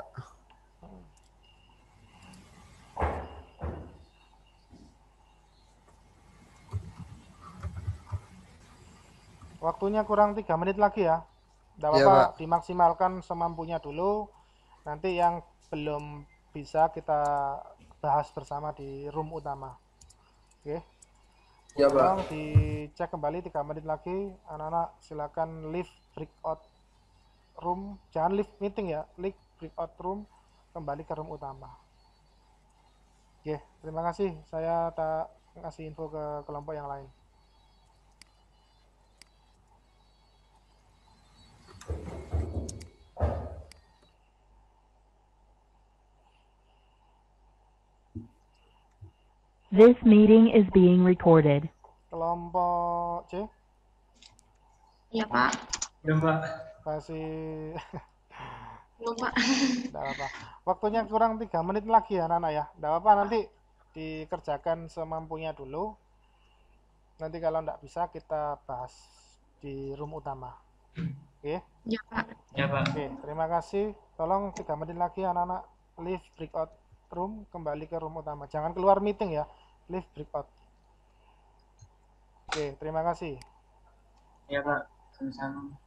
[SPEAKER 1] Waktunya kurang tiga menit lagi ya. Tidak
[SPEAKER 3] Iya,
[SPEAKER 1] apa-apa,
[SPEAKER 3] Pak.
[SPEAKER 1] dimaksimalkan semampunya dulu. Nanti yang belum bisa kita bahas bersama di room utama. Oke.
[SPEAKER 2] Ya, Pak.
[SPEAKER 1] Tolong dicek kembali tiga menit lagi. Anak-anak silakan leave breakout room. Jangan leave meeting ya. Leave breakout room. Kembali ke room utama. Oke, terima kasih. Saya tak ngasih info ke kelompok yang lain.
[SPEAKER 7] This meeting is being recorded.
[SPEAKER 1] Kelompok C,
[SPEAKER 6] Ya, Pak.
[SPEAKER 5] Belum, Pak.
[SPEAKER 1] kasih
[SPEAKER 6] Belum, Pak.
[SPEAKER 1] tidak apa. Waktunya kurang tiga menit lagi ya anak-anak ya. Tidak apa, nanti dikerjakan semampunya dulu. Nanti kalau tidak bisa kita bahas di room utama. Oke,
[SPEAKER 6] Ya, Pak.
[SPEAKER 5] Ya, Pak.
[SPEAKER 1] oke. Terima kasih. Tolong tiga menit lagi anak-anak leave breakout room, kembali ke room utama. Jangan keluar meeting ya. Leave breakout. Oke, terima kasih.
[SPEAKER 5] Ya, Pak. Sama-sama.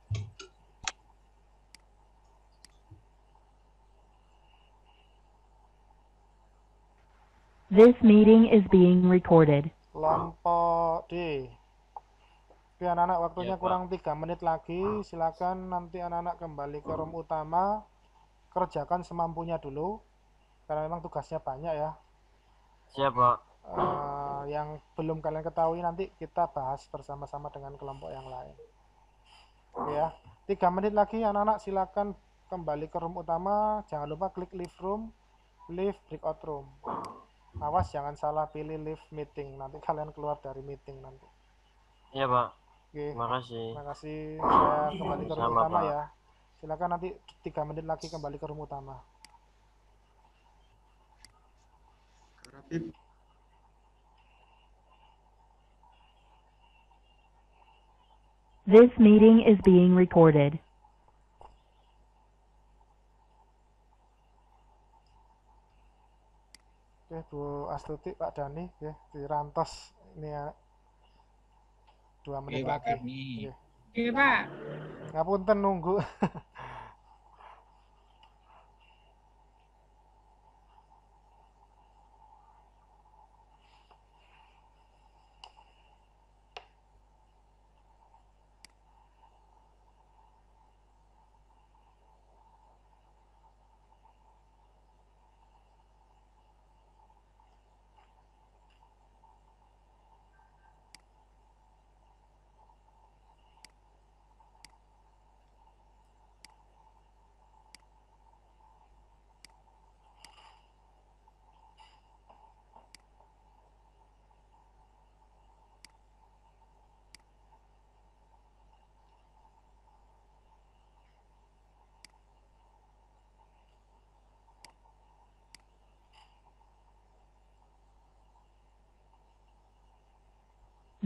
[SPEAKER 7] This meeting is being recorded.
[SPEAKER 1] Kelompok D. Oke anak-anak, waktunya
[SPEAKER 10] Ya, Pak.
[SPEAKER 1] kurang tiga menit lagi. Silakan nanti anak-anak kembali ke room utama. Kerjakan semampunya dulu. Karena memang tugasnya banyak ya.
[SPEAKER 10] Siap, Pak.
[SPEAKER 1] Eh, yang belum kalian ketahui nanti kita bahas bersama-sama dengan kelompok yang lain. Oke ya. Tiga menit lagi anak-anak silakan kembali ke room utama. Jangan lupa klik leave room, leave breakout room. Awas jangan salah pilih leave meeting. Nanti kalian keluar dari meeting nanti.
[SPEAKER 10] Iya, Pak.
[SPEAKER 1] Oke.
[SPEAKER 10] Terima kasih.
[SPEAKER 1] Terima kasih. Saya kembali ke room
[SPEAKER 10] Sama,
[SPEAKER 1] utama
[SPEAKER 10] Pak.
[SPEAKER 1] ya. Silakan nanti tiga menit lagi kembali ke room utama.
[SPEAKER 2] Raffi.
[SPEAKER 7] This meeting is being recorded.
[SPEAKER 1] Oke, Bu Astuti, Pak Dani, ya, dirantos ini ya. Dua menit
[SPEAKER 11] Oke, Pak
[SPEAKER 1] lagi.
[SPEAKER 11] Dani.
[SPEAKER 1] Oke.
[SPEAKER 6] Iya, Pak.
[SPEAKER 1] Ngapunten nunggu.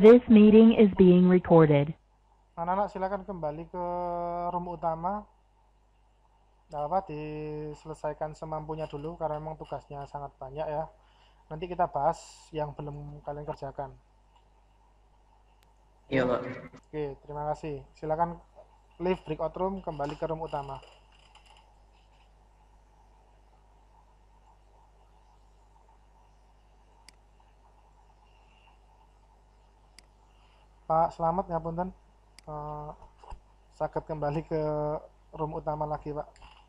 [SPEAKER 7] This meeting is being recorded.
[SPEAKER 1] Anak-anak silakan kembali ke room utama. Nggak apa, diselesaikan semampunya dulu karena memang tugasnya sangat banyak ya. Nanti kita bahas yang belum kalian kerjakan.
[SPEAKER 2] Iya, Pak.
[SPEAKER 1] Oke, terima kasih. Silakan leave breakout room, kembali ke room utama. Pak Selamat ngapunten. Uh, sakit kembali ke room utama lagi, Pak.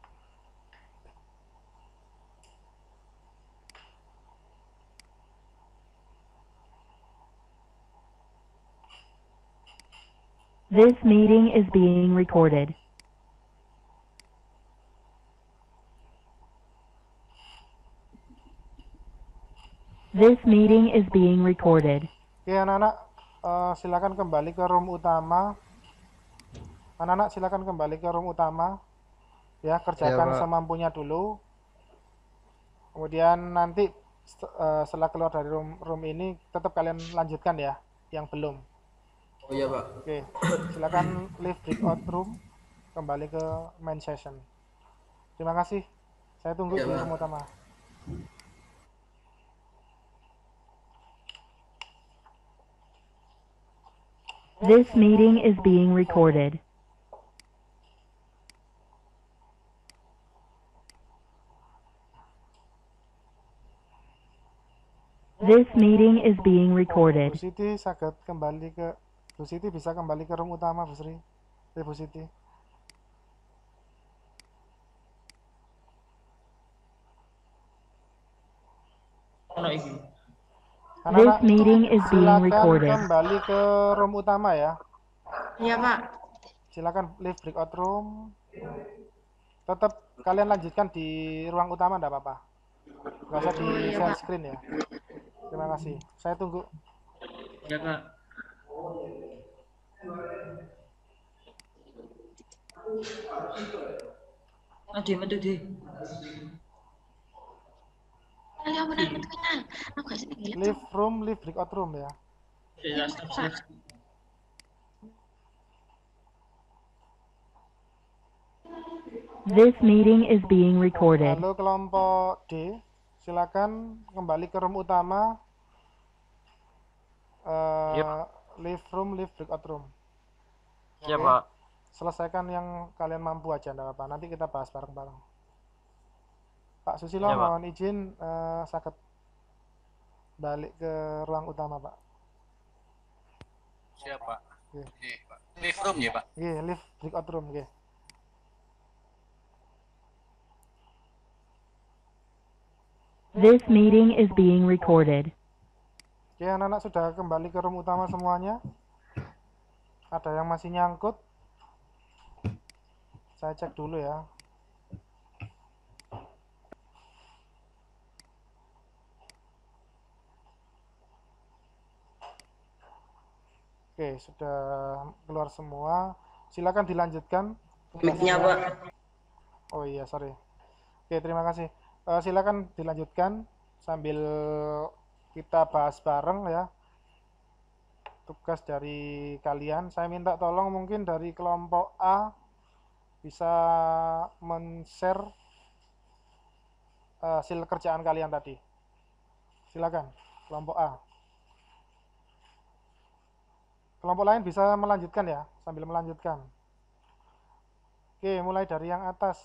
[SPEAKER 7] This meeting is being recorded. This meeting is being recorded.
[SPEAKER 1] Oke, anak-anak, uh, silakan kembali ke room utama. Anak-anak silakan kembali ke room utama. Ya, kerjakan
[SPEAKER 3] Pak.
[SPEAKER 1] semampunya dulu. Kemudian nanti uh, setelah keluar dari room room ini tetap kalian lanjutkan ya yang belum.
[SPEAKER 2] Oh iya, Pak.
[SPEAKER 1] Oke, silakan leave breakout room, kembali ke main session. Terima kasih. Saya tunggu
[SPEAKER 2] Iya,
[SPEAKER 1] di
[SPEAKER 2] Pak.
[SPEAKER 1] room utama.
[SPEAKER 7] This meeting is being recorded. This meeting is being
[SPEAKER 1] Bu
[SPEAKER 7] recorded.
[SPEAKER 1] Siti sakit kembali ke Bu Siti bisa kembali ke room utama, Bu Sri. Eh, Bu Siti.
[SPEAKER 5] Ono iki.
[SPEAKER 7] This
[SPEAKER 1] Anak-anak
[SPEAKER 7] meeting is being
[SPEAKER 1] silakan
[SPEAKER 7] recorded.
[SPEAKER 1] kembali ke room utama ya.
[SPEAKER 6] Iya, Pak.
[SPEAKER 1] Silakan leave breakout room. Tetap kalian lanjutkan di ruang utama, enggak apa-apa. Nggak usah di share screen ya. Terima kasih. Saya tunggu.
[SPEAKER 5] Ya, Pak. Adi, metu di.
[SPEAKER 6] Ayo benar betul kenal. Aku gak seneng lihat.
[SPEAKER 1] Leave room, leave breakout room ya.
[SPEAKER 5] Ya, stop, stop.
[SPEAKER 7] This meeting is being recorded.
[SPEAKER 1] Halo kelompok D, silakan kembali ke room utama. Eh,
[SPEAKER 10] Yep.
[SPEAKER 1] leave room, leave breakout room.
[SPEAKER 10] Siap,
[SPEAKER 1] Oke.
[SPEAKER 10] Pak.
[SPEAKER 1] Selesaikan yang kalian mampu aja, enggak apa-apa. Nanti kita bahas bareng-bareng. Pak Susilo,
[SPEAKER 10] Iya, Pak.
[SPEAKER 1] mohon izin eh, sakit balik ke ruang utama, Pak.
[SPEAKER 11] Siap, Pak.
[SPEAKER 1] Oke.
[SPEAKER 11] Iya, Pak. Live room ya, Pak?
[SPEAKER 1] Oke, leave breakout room, oke.
[SPEAKER 7] This meeting is being recorded.
[SPEAKER 1] Oke, anak-anak sudah kembali ke room utama semuanya. Ada yang masih nyangkut? Saya cek dulu ya. Oke, sudah keluar semua. Silakan dilanjutkan.
[SPEAKER 2] Mic-nya, Pak.
[SPEAKER 1] Oh iya, sorry. Oke, terima kasih. Eh, silakan dilanjutkan sambil kita bahas bareng ya. Tugas dari kalian, saya minta tolong mungkin dari kelompok A bisa men-share eh, hasil kerjaan kalian tadi. Silakan, kelompok A. Kelompok lain bisa melanjutkan ya, sambil melanjutkan. Oke, mulai dari yang atas.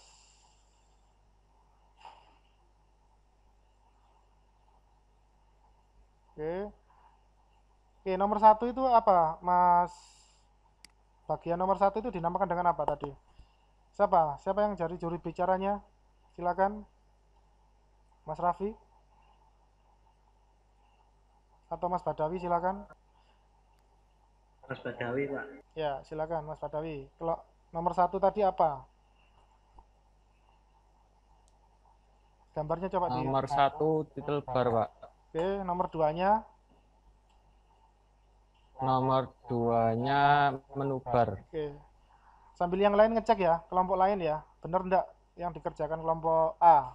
[SPEAKER 1] Oke. Oke, nomor satu itu apa, Mas? Bagian nomor satu itu dinamakan dengan apa tadi? Siapa? Siapa yang jadi juri bicaranya? Silakan. Mas Raffi. Atau Mas Badawi, silakan.
[SPEAKER 2] Mas Badawi, Pak.
[SPEAKER 1] Ya, silakan Mas Badawi. Kalau nomor satu tadi apa? Gambarnya coba di.
[SPEAKER 4] Nomor satu titel bar, Pak.
[SPEAKER 1] Oke, nomor duanya.
[SPEAKER 4] Nomor duanya menu bar.
[SPEAKER 1] Oke. Sambil yang lain ngecek ya, kelompok lain ya. Bener enggak yang dikerjakan kelompok A?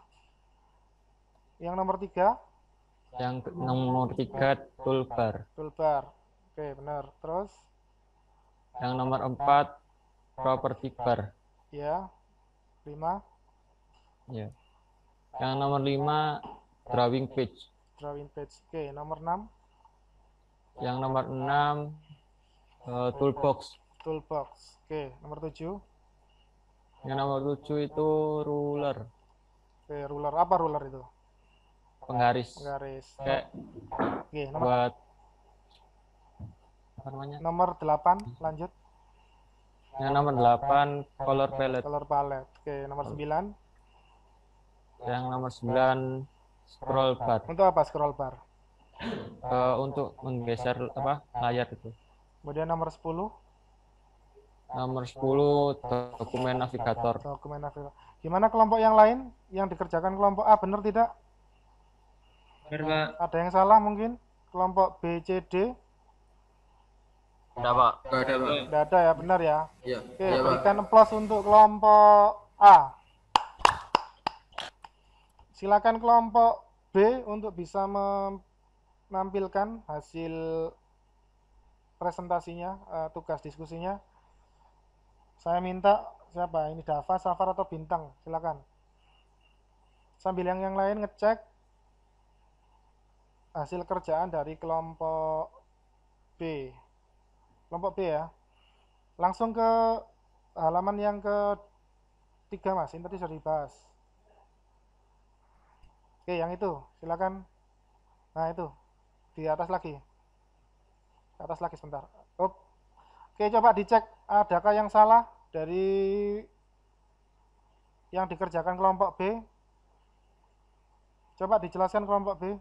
[SPEAKER 1] Yang nomor tiga?
[SPEAKER 4] Yang nomor tiga toolbar.
[SPEAKER 1] Toolbar. Oke, benar. Terus?
[SPEAKER 4] Yang nomor empat, property bar.
[SPEAKER 1] Ya. lima.
[SPEAKER 4] Ya. Yang nomor lima, drawing page.
[SPEAKER 1] Drawing page. Oke, nomor enam.
[SPEAKER 4] Yang nomor enam, uh, toolbox.
[SPEAKER 1] Toolbox. Oke, nomor tujuh.
[SPEAKER 4] Yang nomor tujuh itu ruler.
[SPEAKER 1] Oke, ruler. Apa ruler itu?
[SPEAKER 4] Penggaris.
[SPEAKER 1] Penggaris.
[SPEAKER 4] Kayak
[SPEAKER 1] Oke, nomor
[SPEAKER 4] buat apa namanya?
[SPEAKER 1] Nomor delapan, lanjut.
[SPEAKER 4] Yang nomor delapan, color palette.
[SPEAKER 1] Color palette. Oke, nomor sembilan.
[SPEAKER 4] Yang nomor sembilan, scroll bar.
[SPEAKER 1] Untuk apa scroll bar?
[SPEAKER 4] Uh, untuk menggeser apa layar itu.
[SPEAKER 1] Kemudian nomor sepuluh.
[SPEAKER 4] Nomor sepuluh, dokumen navigator.
[SPEAKER 1] Dokumen navigator. Gimana kelompok yang lain yang dikerjakan kelompok A, benar tidak?
[SPEAKER 5] Benar, Pak.
[SPEAKER 1] Ada yang salah mungkin? Kelompok B, C, D?
[SPEAKER 10] Enggak, Pak.
[SPEAKER 2] Enggak ada, Pak.
[SPEAKER 1] Tidak ada ya, benar ya?
[SPEAKER 2] Iya.
[SPEAKER 1] Oke,
[SPEAKER 2] Iya, Pak.
[SPEAKER 1] berikan aplaus untuk kelompok A. Silakan kelompok B untuk bisa menampilkan hasil presentasinya, uh, tugas diskusinya. Saya minta siapa? Ini Dava, Safar atau Bintang? Silakan. Sambil yang yang lain ngecek hasil kerjaan dari kelompok B. Kelompok B ya. Langsung ke halaman yang ketiga, Mas. Ini tadi sudah dibahas. Oke, yang itu. Silakan. Nah, itu. Di atas lagi. Di atas lagi sebentar. Up. Oke, coba dicek adakah yang salah dari yang dikerjakan kelompok B. Coba dijelaskan kelompok B.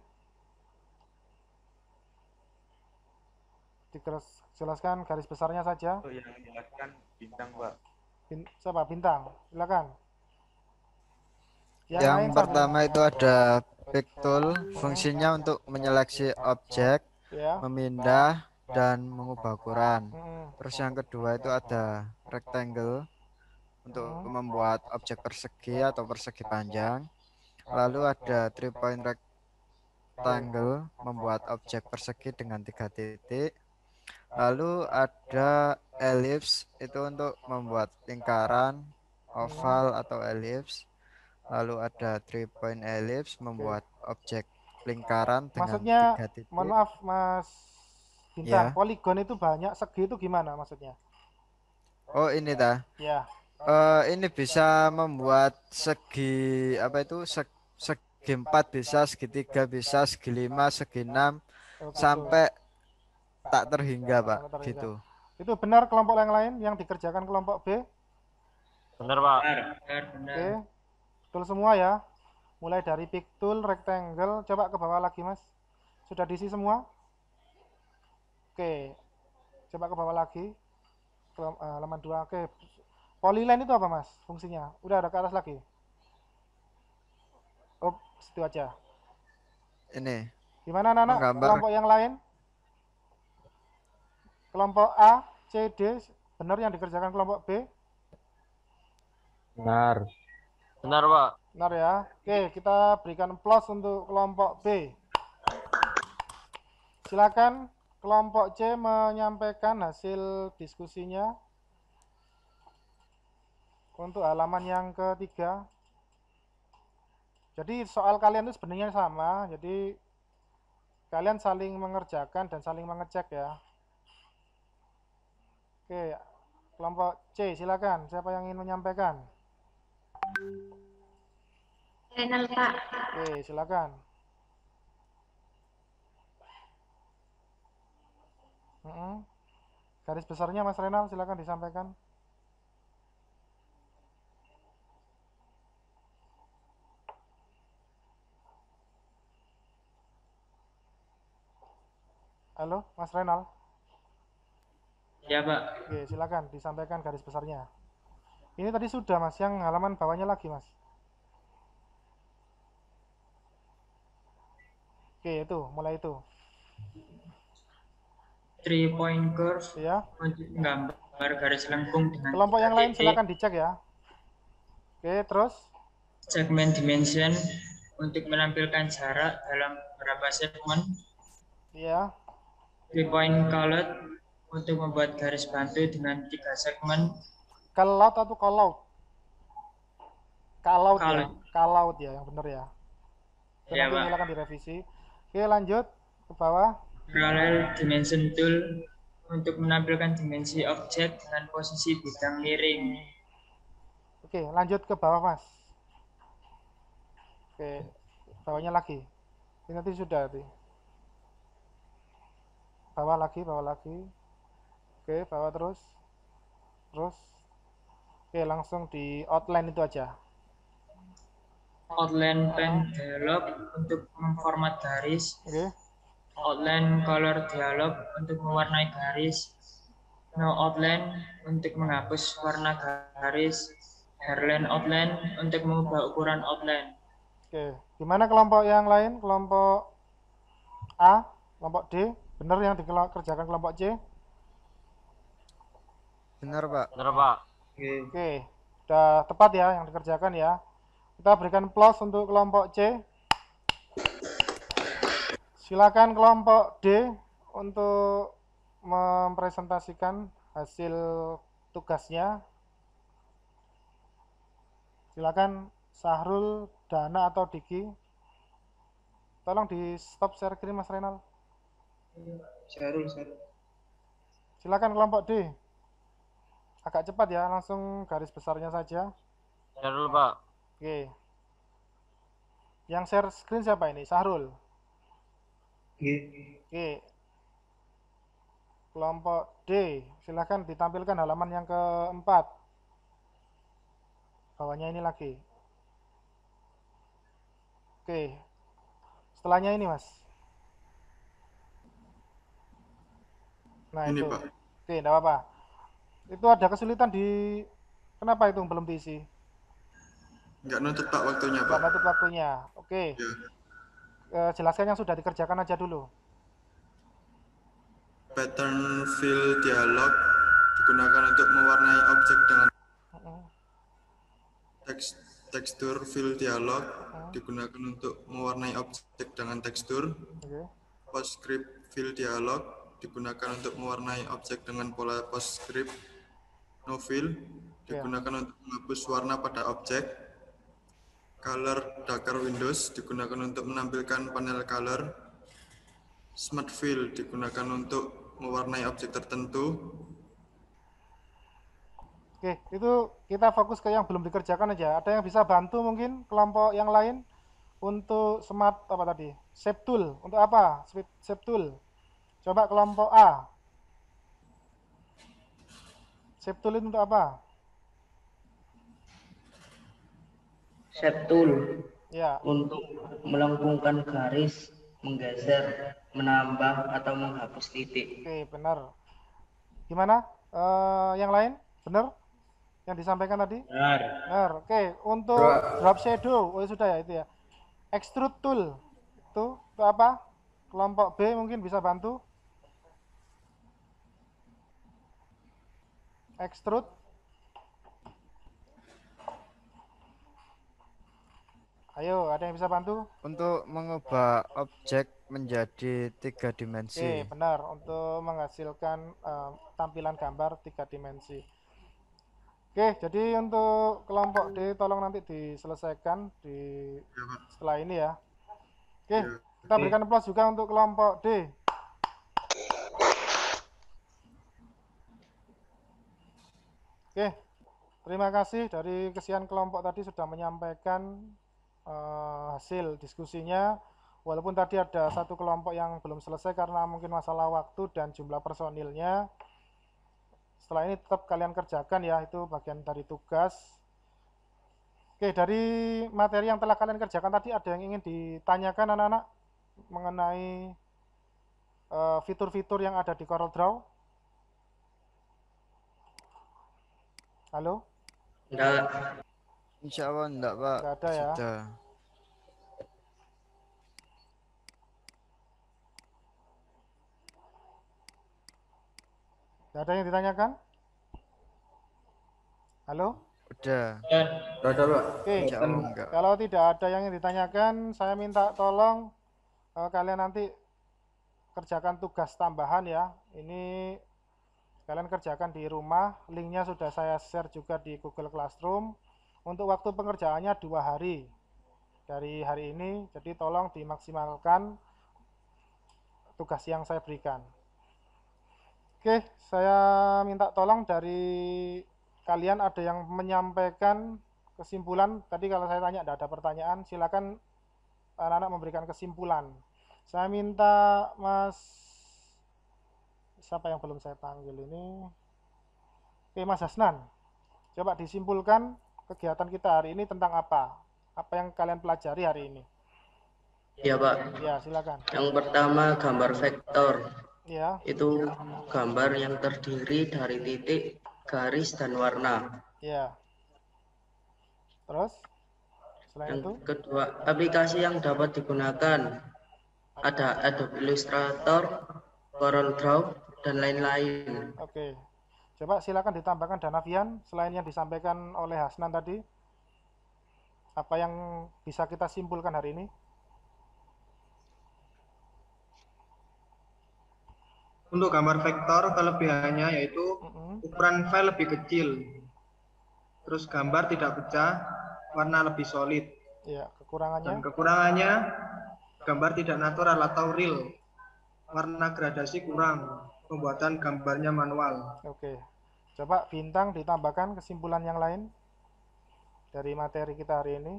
[SPEAKER 1] Dijelaskan garis besarnya saja.
[SPEAKER 8] Oh, yang menjelaskan Bintang, Pak.
[SPEAKER 1] Bin, siapa? Bintang. Silakan. Yang,
[SPEAKER 3] Yang
[SPEAKER 1] lain
[SPEAKER 3] pertama
[SPEAKER 1] sambil-
[SPEAKER 3] itu ada pick tool, fungsinya untuk menyeleksi objek,
[SPEAKER 1] ya.
[SPEAKER 3] memindah, dan mengubah ukuran.
[SPEAKER 1] Hmm.
[SPEAKER 3] Terus yang kedua itu ada rectangle untuk
[SPEAKER 1] Hmm.
[SPEAKER 3] membuat objek persegi atau persegi panjang. Lalu ada three point rectangle, membuat objek persegi dengan tiga titik. Lalu ada ellipse, itu untuk membuat lingkaran, oval atau ellipse. Lalu ada three point ellipse, membuat objek lingkaran dengan
[SPEAKER 1] Maksudnya,
[SPEAKER 3] tiga titik.
[SPEAKER 1] mohon maaf Mas Bintang,
[SPEAKER 3] Ya.
[SPEAKER 1] poligon itu banyak, segi itu gimana maksudnya?
[SPEAKER 3] Oh, ini dah.
[SPEAKER 1] Ya.
[SPEAKER 3] Eh, ini bisa membuat segi apa itu seg- segi empat bisa, segitiga bisa, segi lima, segi enam,
[SPEAKER 1] Oh, gitu.
[SPEAKER 3] sampai tak terhingga, Pak.
[SPEAKER 1] Sampai terhingga.
[SPEAKER 3] Gitu.
[SPEAKER 1] Itu benar kelompok yang lain yang dikerjakan kelompok B?
[SPEAKER 10] Benar, Pak.
[SPEAKER 5] Benar, benar, benar.
[SPEAKER 1] Oke. Betul semua ya. Mulai dari pick tool, rectangle, coba ke bawah lagi, Mas. Sudah diisi semua? Oke. Coba ke bawah lagi. Kelom- eh, halaman dua. Oke. Polyline itu apa, Mas? Fungsinya? Udah ada ke atas lagi. Oh, situ aja.
[SPEAKER 3] Ini
[SPEAKER 1] Gimana anak-anak?
[SPEAKER 3] Menggambar.
[SPEAKER 1] Kelompok yang lain? Kelompok A, C, D, benar yang dikerjakan kelompok B?
[SPEAKER 4] Benar.
[SPEAKER 10] Benar, Pak.
[SPEAKER 1] Benar ya. Oke, kita berikan plus untuk kelompok B. Silakan kelompok C menyampaikan hasil diskusinya untuk halaman yang ketiga. Jadi soal kalian itu sebenarnya sama. Jadi kalian saling mengerjakan dan saling mengecek ya. Oke, kelompok C silakan. Siapa yang ingin menyampaikan?
[SPEAKER 6] Renal, Pak.
[SPEAKER 1] Oke, silakan. Mm-mm. Garis besarnya Mas Renal silakan disampaikan. Halo, Mas Renal.
[SPEAKER 5] Ya, Pak.
[SPEAKER 1] Oke, silakan disampaikan garis besarnya. Ini tadi sudah, Mas, yang halaman bawahnya lagi, Mas. Oke, itu, mulai itu.
[SPEAKER 5] Three point curve
[SPEAKER 1] Ya.
[SPEAKER 5] untuk menggambar garis lengkung dengan
[SPEAKER 1] Kelompok yang lain
[SPEAKER 5] titik.
[SPEAKER 1] silakan dicek ya. Oke, terus
[SPEAKER 5] Segmen dimension untuk menampilkan jarak dalam beberapa segmen.
[SPEAKER 1] ya.
[SPEAKER 5] three point colored untuk membuat garis bantu dengan tiga segmen.
[SPEAKER 1] Kalau atau kalau? Kalau ya,
[SPEAKER 5] Kalau.
[SPEAKER 1] kalau ya yang benar ya. Oke,
[SPEAKER 5] Ya,
[SPEAKER 1] nanti
[SPEAKER 5] Pak.
[SPEAKER 1] silakan direvisi. Oke, lanjut ke bawah.
[SPEAKER 5] Parallel dimension tool untuk menampilkan dimensi objek dengan posisi bidang miring.
[SPEAKER 1] Oke, lanjut ke bawah, Mas. Oke, bawahnya lagi. Ini nanti sudah nanti. Bawah lagi, bawah lagi. Oke, bawah terus. Terus. Oke, langsung di outline itu aja.
[SPEAKER 5] Outline pen dialog untuk memformat garis.
[SPEAKER 1] Oke.
[SPEAKER 5] Outline color dialog untuk mewarnai garis. No outline untuk menghapus warna garis. Hairline outline untuk mengubah ukuran outline.
[SPEAKER 1] Oke, gimana kelompok yang lain? Kelompok A, kelompok D, benar yang dikerjakan kelompok C?
[SPEAKER 3] Benar, Pak.
[SPEAKER 10] Benar, Pak.
[SPEAKER 1] Oke, udah tepat ya yang dikerjakan ya. Kita berikan plus untuk kelompok C. Silakan kelompok D untuk mempresentasikan hasil tugasnya. Silakan Sahrul, Dana atau Diki. Tolong di stop share screen Mas Renal.
[SPEAKER 9] Sarul, Sarul.
[SPEAKER 1] Silakan kelompok D. Agak cepat ya, langsung garis besarnya saja.
[SPEAKER 10] Share dulu, Pak.
[SPEAKER 1] Oke. Yang share screen siapa ini? Sahrul.
[SPEAKER 9] Oke.
[SPEAKER 1] Oke. Kelompok D, silakan ditampilkan halaman yang keempat. Bawahnya ini lagi. Oke. Setelahnya ini, Mas. Nah,
[SPEAKER 9] Ini,
[SPEAKER 1] itu.
[SPEAKER 9] Pak.
[SPEAKER 1] Oke, enggak apa-apa. Itu ada kesulitan di kenapa itu belum diisi?
[SPEAKER 9] Nggak nutup Pak waktunya, Pak.
[SPEAKER 1] Enggak nutup waktunya. Oke.
[SPEAKER 9] Ya.
[SPEAKER 1] Eh, jelaskan yang sudah dikerjakan aja dulu.
[SPEAKER 9] Pattern fill dialog digunakan untuk mewarnai objek dengan teks tekstur fill dialog digunakan untuk mewarnai objek dengan tekstur.
[SPEAKER 1] Oke.
[SPEAKER 9] Postscript fill dialog digunakan untuk mewarnai objek dengan pola postscript. No fill digunakan untuk menghapus warna pada objek. Color darker windows digunakan untuk menampilkan panel color. Smart fill digunakan untuk mewarnai objek tertentu.
[SPEAKER 1] Oke, itu kita fokus ke yang belum dikerjakan aja. Ada yang bisa bantu mungkin kelompok yang lain untuk smart apa tadi? Shape tool. Untuk apa? Shape tool. Coba kelompok A. Shape tool itu untuk apa?
[SPEAKER 2] Shape tool
[SPEAKER 1] Ya.
[SPEAKER 2] untuk melengkungkan garis, menggeser, menambah atau menghapus titik.
[SPEAKER 1] Oke, benar. Gimana? Eh, yang lain? Benar? Yang disampaikan tadi?
[SPEAKER 5] Benar.
[SPEAKER 1] Benar. Oke, untuk drop shadow, oh sudah ya itu ya. Extrude tool. Itu untuk apa? Kelompok B mungkin bisa bantu. Extrude. Ayo, ada yang bisa bantu?
[SPEAKER 3] Untuk mengubah objek menjadi tiga dimensi.
[SPEAKER 1] Oke, benar. Untuk menghasilkan uh, tampilan gambar tiga dimensi. Oke, jadi untuk kelompok D tolong nanti diselesaikan di setelah ini ya. Oke, kita berikan plus juga untuk kelompok D. Oke, terima kasih dari kesekian kelompok tadi sudah menyampaikan uh, hasil diskusinya. Walaupun tadi ada satu kelompok yang belum selesai karena mungkin masalah waktu dan jumlah personilnya. Setelah ini tetap kalian kerjakan ya, itu bagian dari tugas. Oke, dari materi yang telah kalian kerjakan tadi ada yang ingin ditanyakan anak-anak mengenai fitur-fitur uh, yang ada di CorelDRAW? Halo?
[SPEAKER 2] Enggak.
[SPEAKER 3] Insya Allah enggak, Pak.
[SPEAKER 1] Enggak ada ya.
[SPEAKER 3] Sudah.
[SPEAKER 1] Enggak ada yang ditanyakan? Halo?
[SPEAKER 3] Udah.
[SPEAKER 2] Udah, Pak.
[SPEAKER 1] Oke, kalau tidak ada yang ditanyakan, saya minta tolong uh, kalian nanti kerjakan tugas tambahan ya. Ini kalian kerjakan di rumah. Linknya sudah saya share juga di Google Classroom. Untuk waktu pengerjaannya dua hari dari hari ini. Jadi tolong dimaksimalkan tugas yang saya berikan. Oke, saya minta tolong dari kalian ada yang menyampaikan kesimpulan. Tadi kalau saya tanya tidak ada pertanyaan, silakan anak-anak memberikan kesimpulan. Saya minta Mas, siapa yang belum saya panggil ini? Oke, Mas Hasnan, coba disimpulkan kegiatan kita hari ini tentang apa? Apa yang kalian pelajari hari ini?
[SPEAKER 2] Ya Pak.
[SPEAKER 1] Ya, silakan.
[SPEAKER 2] Yang pertama gambar vektor.
[SPEAKER 1] Ya.
[SPEAKER 2] Itu gambar yang terdiri dari titik, garis, dan warna.
[SPEAKER 1] Ya. Terus? Selain
[SPEAKER 2] Yang
[SPEAKER 1] itu?
[SPEAKER 2] kedua, aplikasi yang dapat digunakan ada Adobe Illustrator, Corel Draw, dan lain-lain.
[SPEAKER 1] Oke. Coba silakan ditambahkan Danavian selain yang disampaikan oleh Hasnan tadi. Apa yang bisa kita simpulkan hari ini?
[SPEAKER 12] Untuk gambar vektor kelebihannya yaitu ukuran file lebih kecil, terus gambar tidak pecah, warna lebih solid.
[SPEAKER 1] Ya, kekurangannya?
[SPEAKER 12] Dan kekurangannya gambar tidak natural atau real, warna gradasi kurang, pembuatan gambarnya manual.
[SPEAKER 1] Oke, coba Bintang ditambahkan kesimpulan yang lain dari materi kita hari ini.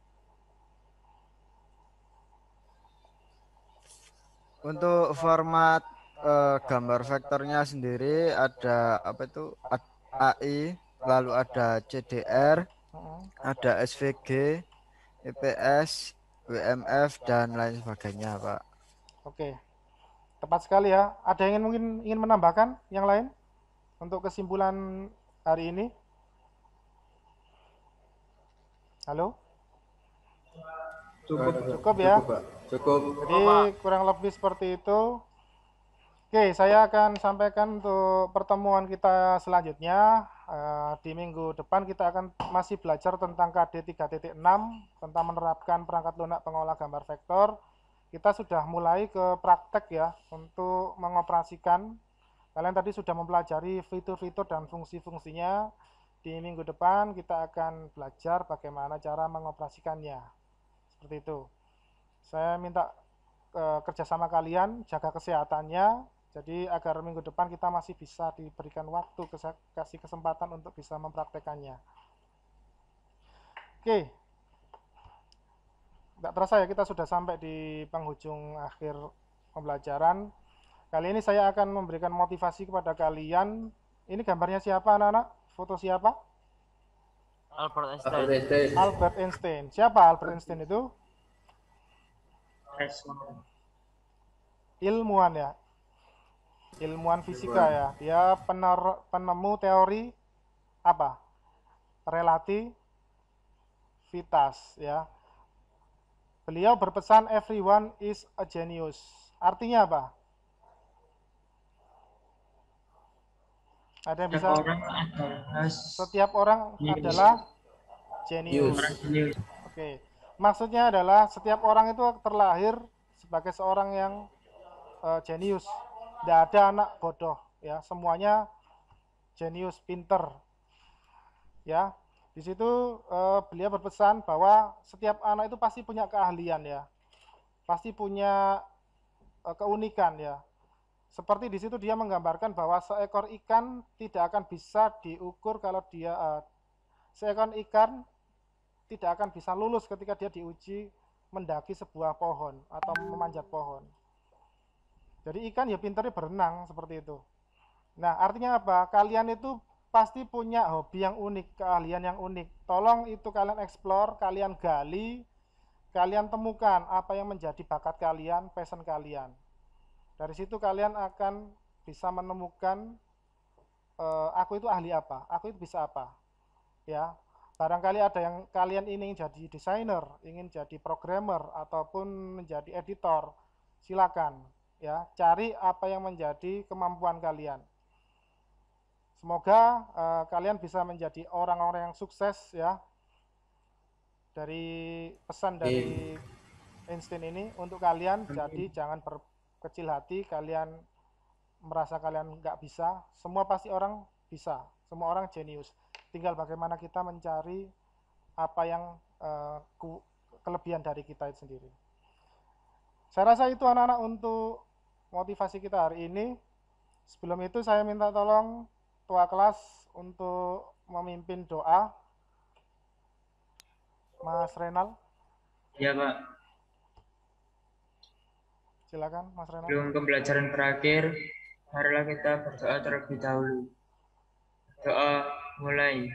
[SPEAKER 3] Untuk format Uh, gambar vektornya sendiri ada apa itu A I, lalu ada C D R, ada S V G, E P S, W M F, dan lain sebagainya, Pak.
[SPEAKER 1] Oke, tepat sekali ya. Ada yang ingin mungkin ingin menambahkan yang lain untuk kesimpulan hari ini? Halo?
[SPEAKER 12] Cukup,
[SPEAKER 1] cukup ya.
[SPEAKER 9] Cukup, Pak. Cukup.
[SPEAKER 1] Jadi kurang lebih seperti itu. Oke, saya akan sampaikan untuk pertemuan kita selanjutnya. Uh, di minggu depan kita akan masih belajar tentang K D tiga titik enam, tentang menerapkan perangkat lunak pengolah gambar vektor. Kita sudah mulai ke praktek ya, untuk mengoperasikan. Kalian tadi sudah mempelajari fitur-fitur dan fungsi-fungsinya. Di minggu depan kita akan belajar bagaimana cara mengoperasikannya. Seperti itu. Saya minta uh, kerjasama kalian, jaga kesehatannya. Jadi agar minggu depan kita masih bisa diberikan waktu, kasih kesempatan untuk bisa mempraktekannya. Oke. Tidak terasa ya, kita sudah sampai di penghujung akhir pembelajaran. Kali ini saya akan memberikan motivasi kepada kalian. Ini gambarnya siapa anak-anak? Foto siapa?
[SPEAKER 10] Albert Einstein.
[SPEAKER 1] Albert Einstein. Siapa Albert Einstein itu? Ilmuwan ya. Ilmuwan fisika ya. Dia pener, penemu teori apa? Relativitas ya. Beliau berpesan everyone is a genius. Artinya apa? Ada yang bisa? Setiap orang adalah genius. Oke. Maksudnya adalah setiap orang itu terlahir sebagai seorang yang uh, genius. Tidak ada anak bodoh ya, semuanya jenius, pinter ya. Di situ eh, beliau berpesan bahwa setiap anak itu pasti punya keahlian ya, pasti punya eh, keunikan ya. Seperti di situ dia menggambarkan bahwa seekor ikan tidak akan bisa diukur kalau dia eh, seekor ikan tidak akan bisa lulus ketika dia diuji mendaki sebuah pohon atau memanjat pohon. Jadi ikan ya pinternya berenang seperti itu. Nah, artinya apa? Kalian itu pasti punya hobi yang unik, keahlian yang unik. Tolong itu kalian explore, kalian gali, kalian temukan apa yang menjadi bakat kalian, passion kalian. Dari situ kalian akan bisa menemukan e, aku itu ahli apa, aku itu bisa apa. Ya, barangkali ada yang kalian ingin jadi desainer, ingin jadi programmer ataupun menjadi editor, silakan. Ya, cari apa yang menjadi kemampuan kalian. Semoga uh, kalian bisa menjadi orang-orang yang sukses ya. Dari pesan dari Einstein ini untuk kalian, jadi jangan ber, kecil hati, kalian merasa kalian nggak bisa. Semua pasti orang bisa, semua orang jenius. Tinggal bagaimana kita mencari apa yang uh, ku, kelebihan dari kita itu sendiri. Saya rasa itu anak-anak untuk motivasi kita hari ini. Sebelum itu saya minta tolong tua kelas untuk memimpin doa. Mas Renal.
[SPEAKER 5] Ya, Pak.
[SPEAKER 1] Silakan, Mas Renal.
[SPEAKER 5] Sebelum pembelajaran berakhir, marilah kita berdoa terlebih dahulu. Doa mulai.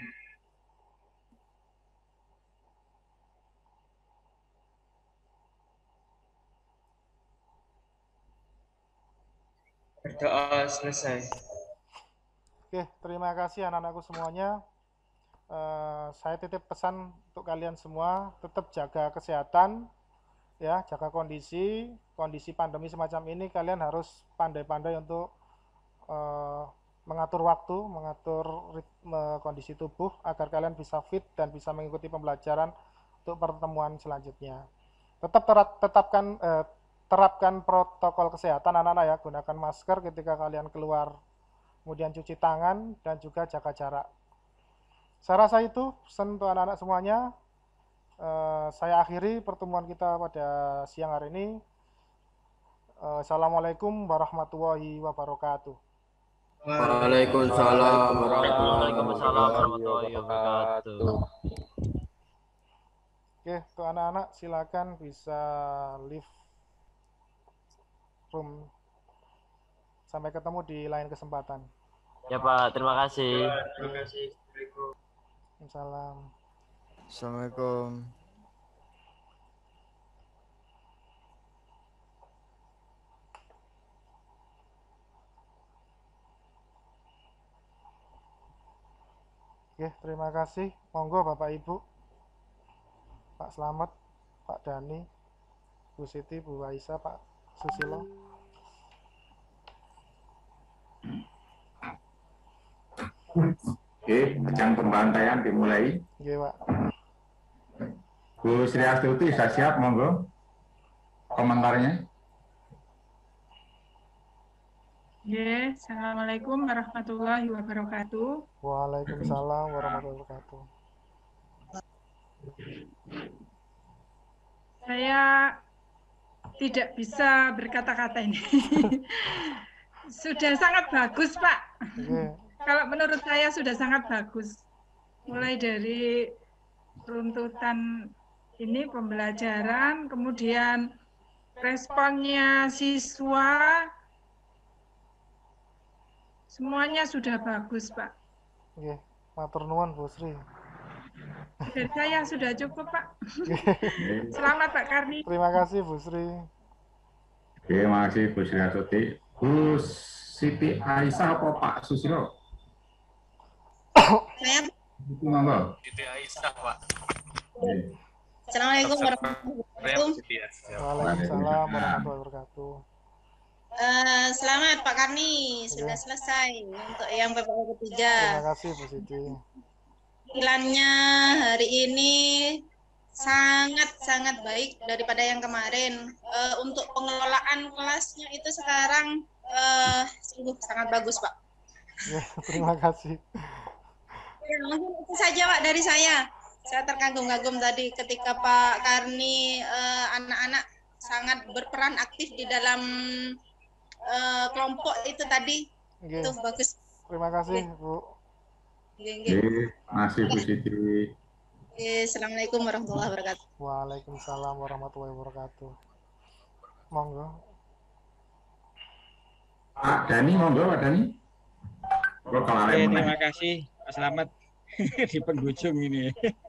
[SPEAKER 5] Berdoa selesai.
[SPEAKER 1] Oke, terima kasih anak-anakku semuanya. Uh, saya titip pesan untuk kalian semua, tetap jaga kesehatan, ya, jaga kondisi, kondisi pandemi semacam ini kalian harus pandai-pandai untuk uh, mengatur waktu, mengatur ritme kondisi tubuh agar kalian bisa fit dan bisa mengikuti pembelajaran untuk pertemuan selanjutnya. Tetap terat, tetapkan uh, terapkan protokol kesehatan anak-anak ya, gunakan masker ketika kalian keluar, kemudian cuci tangan dan juga jaga jarak. Saya rasa itu pesan untuk anak-anak semuanya. Uh, saya akhiri pertemuan kita pada siang hari ini. Uh, Assalamualaikum warahmatullahi wabarakatuh.
[SPEAKER 10] Waalaikumsalam warahmatullahi wabarakatuh.
[SPEAKER 1] Oke, untuk anak-anak silakan bisa leave room. Sampai ketemu di lain kesempatan.
[SPEAKER 10] Ya Pak, terima kasih.
[SPEAKER 5] Terima kasih.
[SPEAKER 1] Salam.
[SPEAKER 3] Assalamualaikum.
[SPEAKER 1] Oke, terima kasih. Monggo Bapak Ibu, Pak Slamet, Pak Dani, Bu Siti, Bu Aisyah, Pak Susilo.
[SPEAKER 13] Oke, ajang pembantaian dimulai.
[SPEAKER 1] Oke, Pak.
[SPEAKER 13] Bu Sri Astuti, sudah siap, monggo. Komentarnya.
[SPEAKER 14] Ya, Assalamualaikum warahmatullahi wabarakatuh.
[SPEAKER 1] Waalaikumsalam warahmatullahi wabarakatuh.
[SPEAKER 14] Saya tidak bisa berkata-kata ini. Sudah sangat bagus, Pak.
[SPEAKER 1] Oke.
[SPEAKER 14] Kalau menurut saya sudah sangat bagus. Mulai dari runtutan ini pembelajaran, kemudian responnya siswa, semuanya sudah bagus, Pak.
[SPEAKER 1] Oke, matur nuwun Bu Sri.
[SPEAKER 14] Dari saya sudah cukup, Pak. Selamat Pak Karni.
[SPEAKER 1] Terima kasih Bu Sri.
[SPEAKER 13] Terima kasih Bu Sri Astuti. Bu Siti Aisyah apa Pak Susilo?
[SPEAKER 15] Saya
[SPEAKER 13] monggo.
[SPEAKER 11] Siti Aisyah, Pak.
[SPEAKER 15] Assalamualaikum warahmatullahi wabarakatuh.
[SPEAKER 1] Waalaikumsalam warahmatullahi wabarakatuh.
[SPEAKER 15] Uh, selamat Pak Karni, sudah
[SPEAKER 1] Ya.
[SPEAKER 15] selesai untuk yang P P K ketiga.
[SPEAKER 1] Terima kasih Bu Siti.
[SPEAKER 15] Tampilannya hari ini sangat-sangat baik daripada yang kemarin. Uh, untuk pengelolaan kelasnya itu sekarang uh, sungguh sangat bagus, Pak.
[SPEAKER 1] Ya, terima kasih.
[SPEAKER 15] Ya, mungkin itu saja Pak dari saya. Saya terkagum-kagum tadi ketika Pak Karni uh, anak-anak sangat berperan aktif di dalam uh, kelompok itu tadi.
[SPEAKER 1] Oke.
[SPEAKER 15] Itu bagus.
[SPEAKER 1] Terima kasih Bu.
[SPEAKER 15] Oke, oke.
[SPEAKER 13] Terima kasih Bu Siti.
[SPEAKER 15] Oke, Assalamualaikum warahmatullahi wabarakatuh.
[SPEAKER 1] Waalaikumsalam warahmatullahi wabarakatuh. Monggo.
[SPEAKER 13] Pak Dani, monggo Pak Dani. Monggo kalau
[SPEAKER 16] Oke,
[SPEAKER 13] ada yang
[SPEAKER 16] terima kasih Pak Slamet di penghujung ini.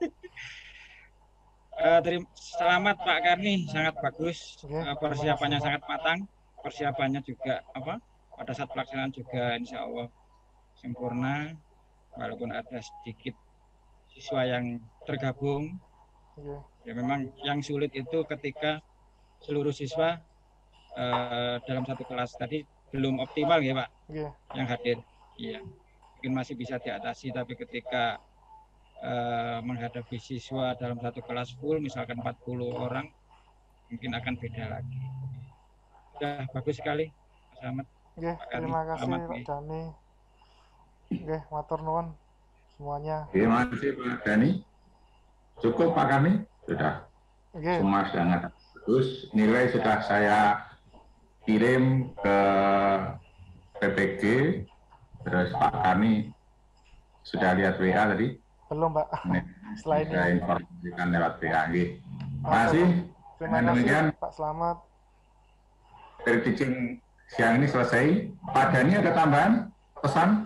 [SPEAKER 16] Uh, terima, selamat Pak Karni, sangat bagus. Uh, persiapannya sangat matang. Persiapannya juga apa? Pada saat pelaksanaan juga insya Allah sempurna. Walaupun ada sedikit siswa yang tergabung.
[SPEAKER 1] Oke.
[SPEAKER 16] Ya memang yang sulit itu ketika seluruh siswa uh, dalam satu kelas tadi belum optimal ya Pak,
[SPEAKER 1] Oke.
[SPEAKER 16] yang hadir. Iya, mungkin masih bisa diatasi, tapi ketika uh, menghadapi siswa dalam satu kelas full, misalkan empat puluh orang, mungkin akan beda lagi. sudah bagus sekali. Selamat.
[SPEAKER 1] Nggih, terima kasih Pak Dani. Nggih, matur nuwun semuanya.
[SPEAKER 13] Terima kasih Pak Dani. Cukup Pak Karni? Sudah.
[SPEAKER 1] Nggih.
[SPEAKER 13] Semua sangat bagus. Nilai sudah saya kirim ke P P G. Terus Pak Karni sudah lihat W A tadi?
[SPEAKER 1] Belum Pak. Setelah ini.
[SPEAKER 13] Saya informasikan lewat W A. Nggih. Terima kasih.
[SPEAKER 1] Terima kasih Pak Slamet.
[SPEAKER 13] Dari teaching siang ini selesai. Pak Dani ada tambahan pesan?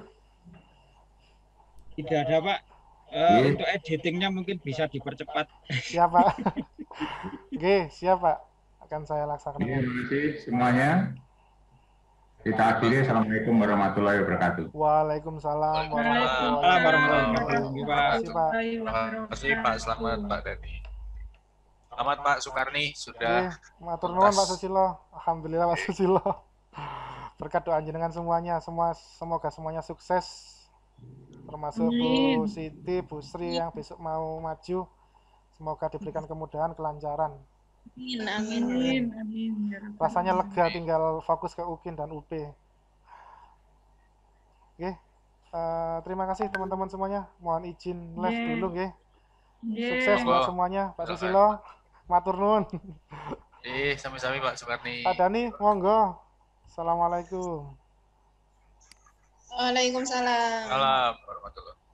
[SPEAKER 16] Tidak ada Pak. Uh, untuk editingnya mungkin bisa dipercepat.
[SPEAKER 1] Siap Pak. Oke, siap Pak. Akan saya laksanakan.
[SPEAKER 13] Terima kasih semuanya. Kita akhiri. Assalamualaikum warahmatullahi wabarakatuh.
[SPEAKER 1] Waalaikumsalam
[SPEAKER 16] warahmatullahi wabarakatuh.
[SPEAKER 1] Terima kasih Pak.
[SPEAKER 11] Terima kasih Pak Slamet, Pak Dani. Selamat Pak Sukarni sudah.
[SPEAKER 1] Matur nuwun Pak Susilo. Alhamdulillah Pak Susilo. Berkat doa jenengan semuanya, semua semoga semuanya sukses. Termasuk Bu Siti, Bu Sri yang besok mau maju. Semoga diberikan kemudahan, kelancaran.
[SPEAKER 15] Amin, amin,
[SPEAKER 14] amin.
[SPEAKER 1] Rasanya lega tinggal fokus ke U K I N dan U P. Oke, uh, terima kasih teman-teman semuanya. Mohon izin live
[SPEAKER 14] Yeah.
[SPEAKER 1] dulu, nggih.
[SPEAKER 14] Yeah.
[SPEAKER 1] Sukses buat semuanya, Pak Susilo. Matur nuwun.
[SPEAKER 11] Eh, sami-sami Pak Sukarni.
[SPEAKER 1] Pak Dani, monggo. Assalamualaikum.
[SPEAKER 15] Waalaikumsalam.
[SPEAKER 11] Salam warahmatullahi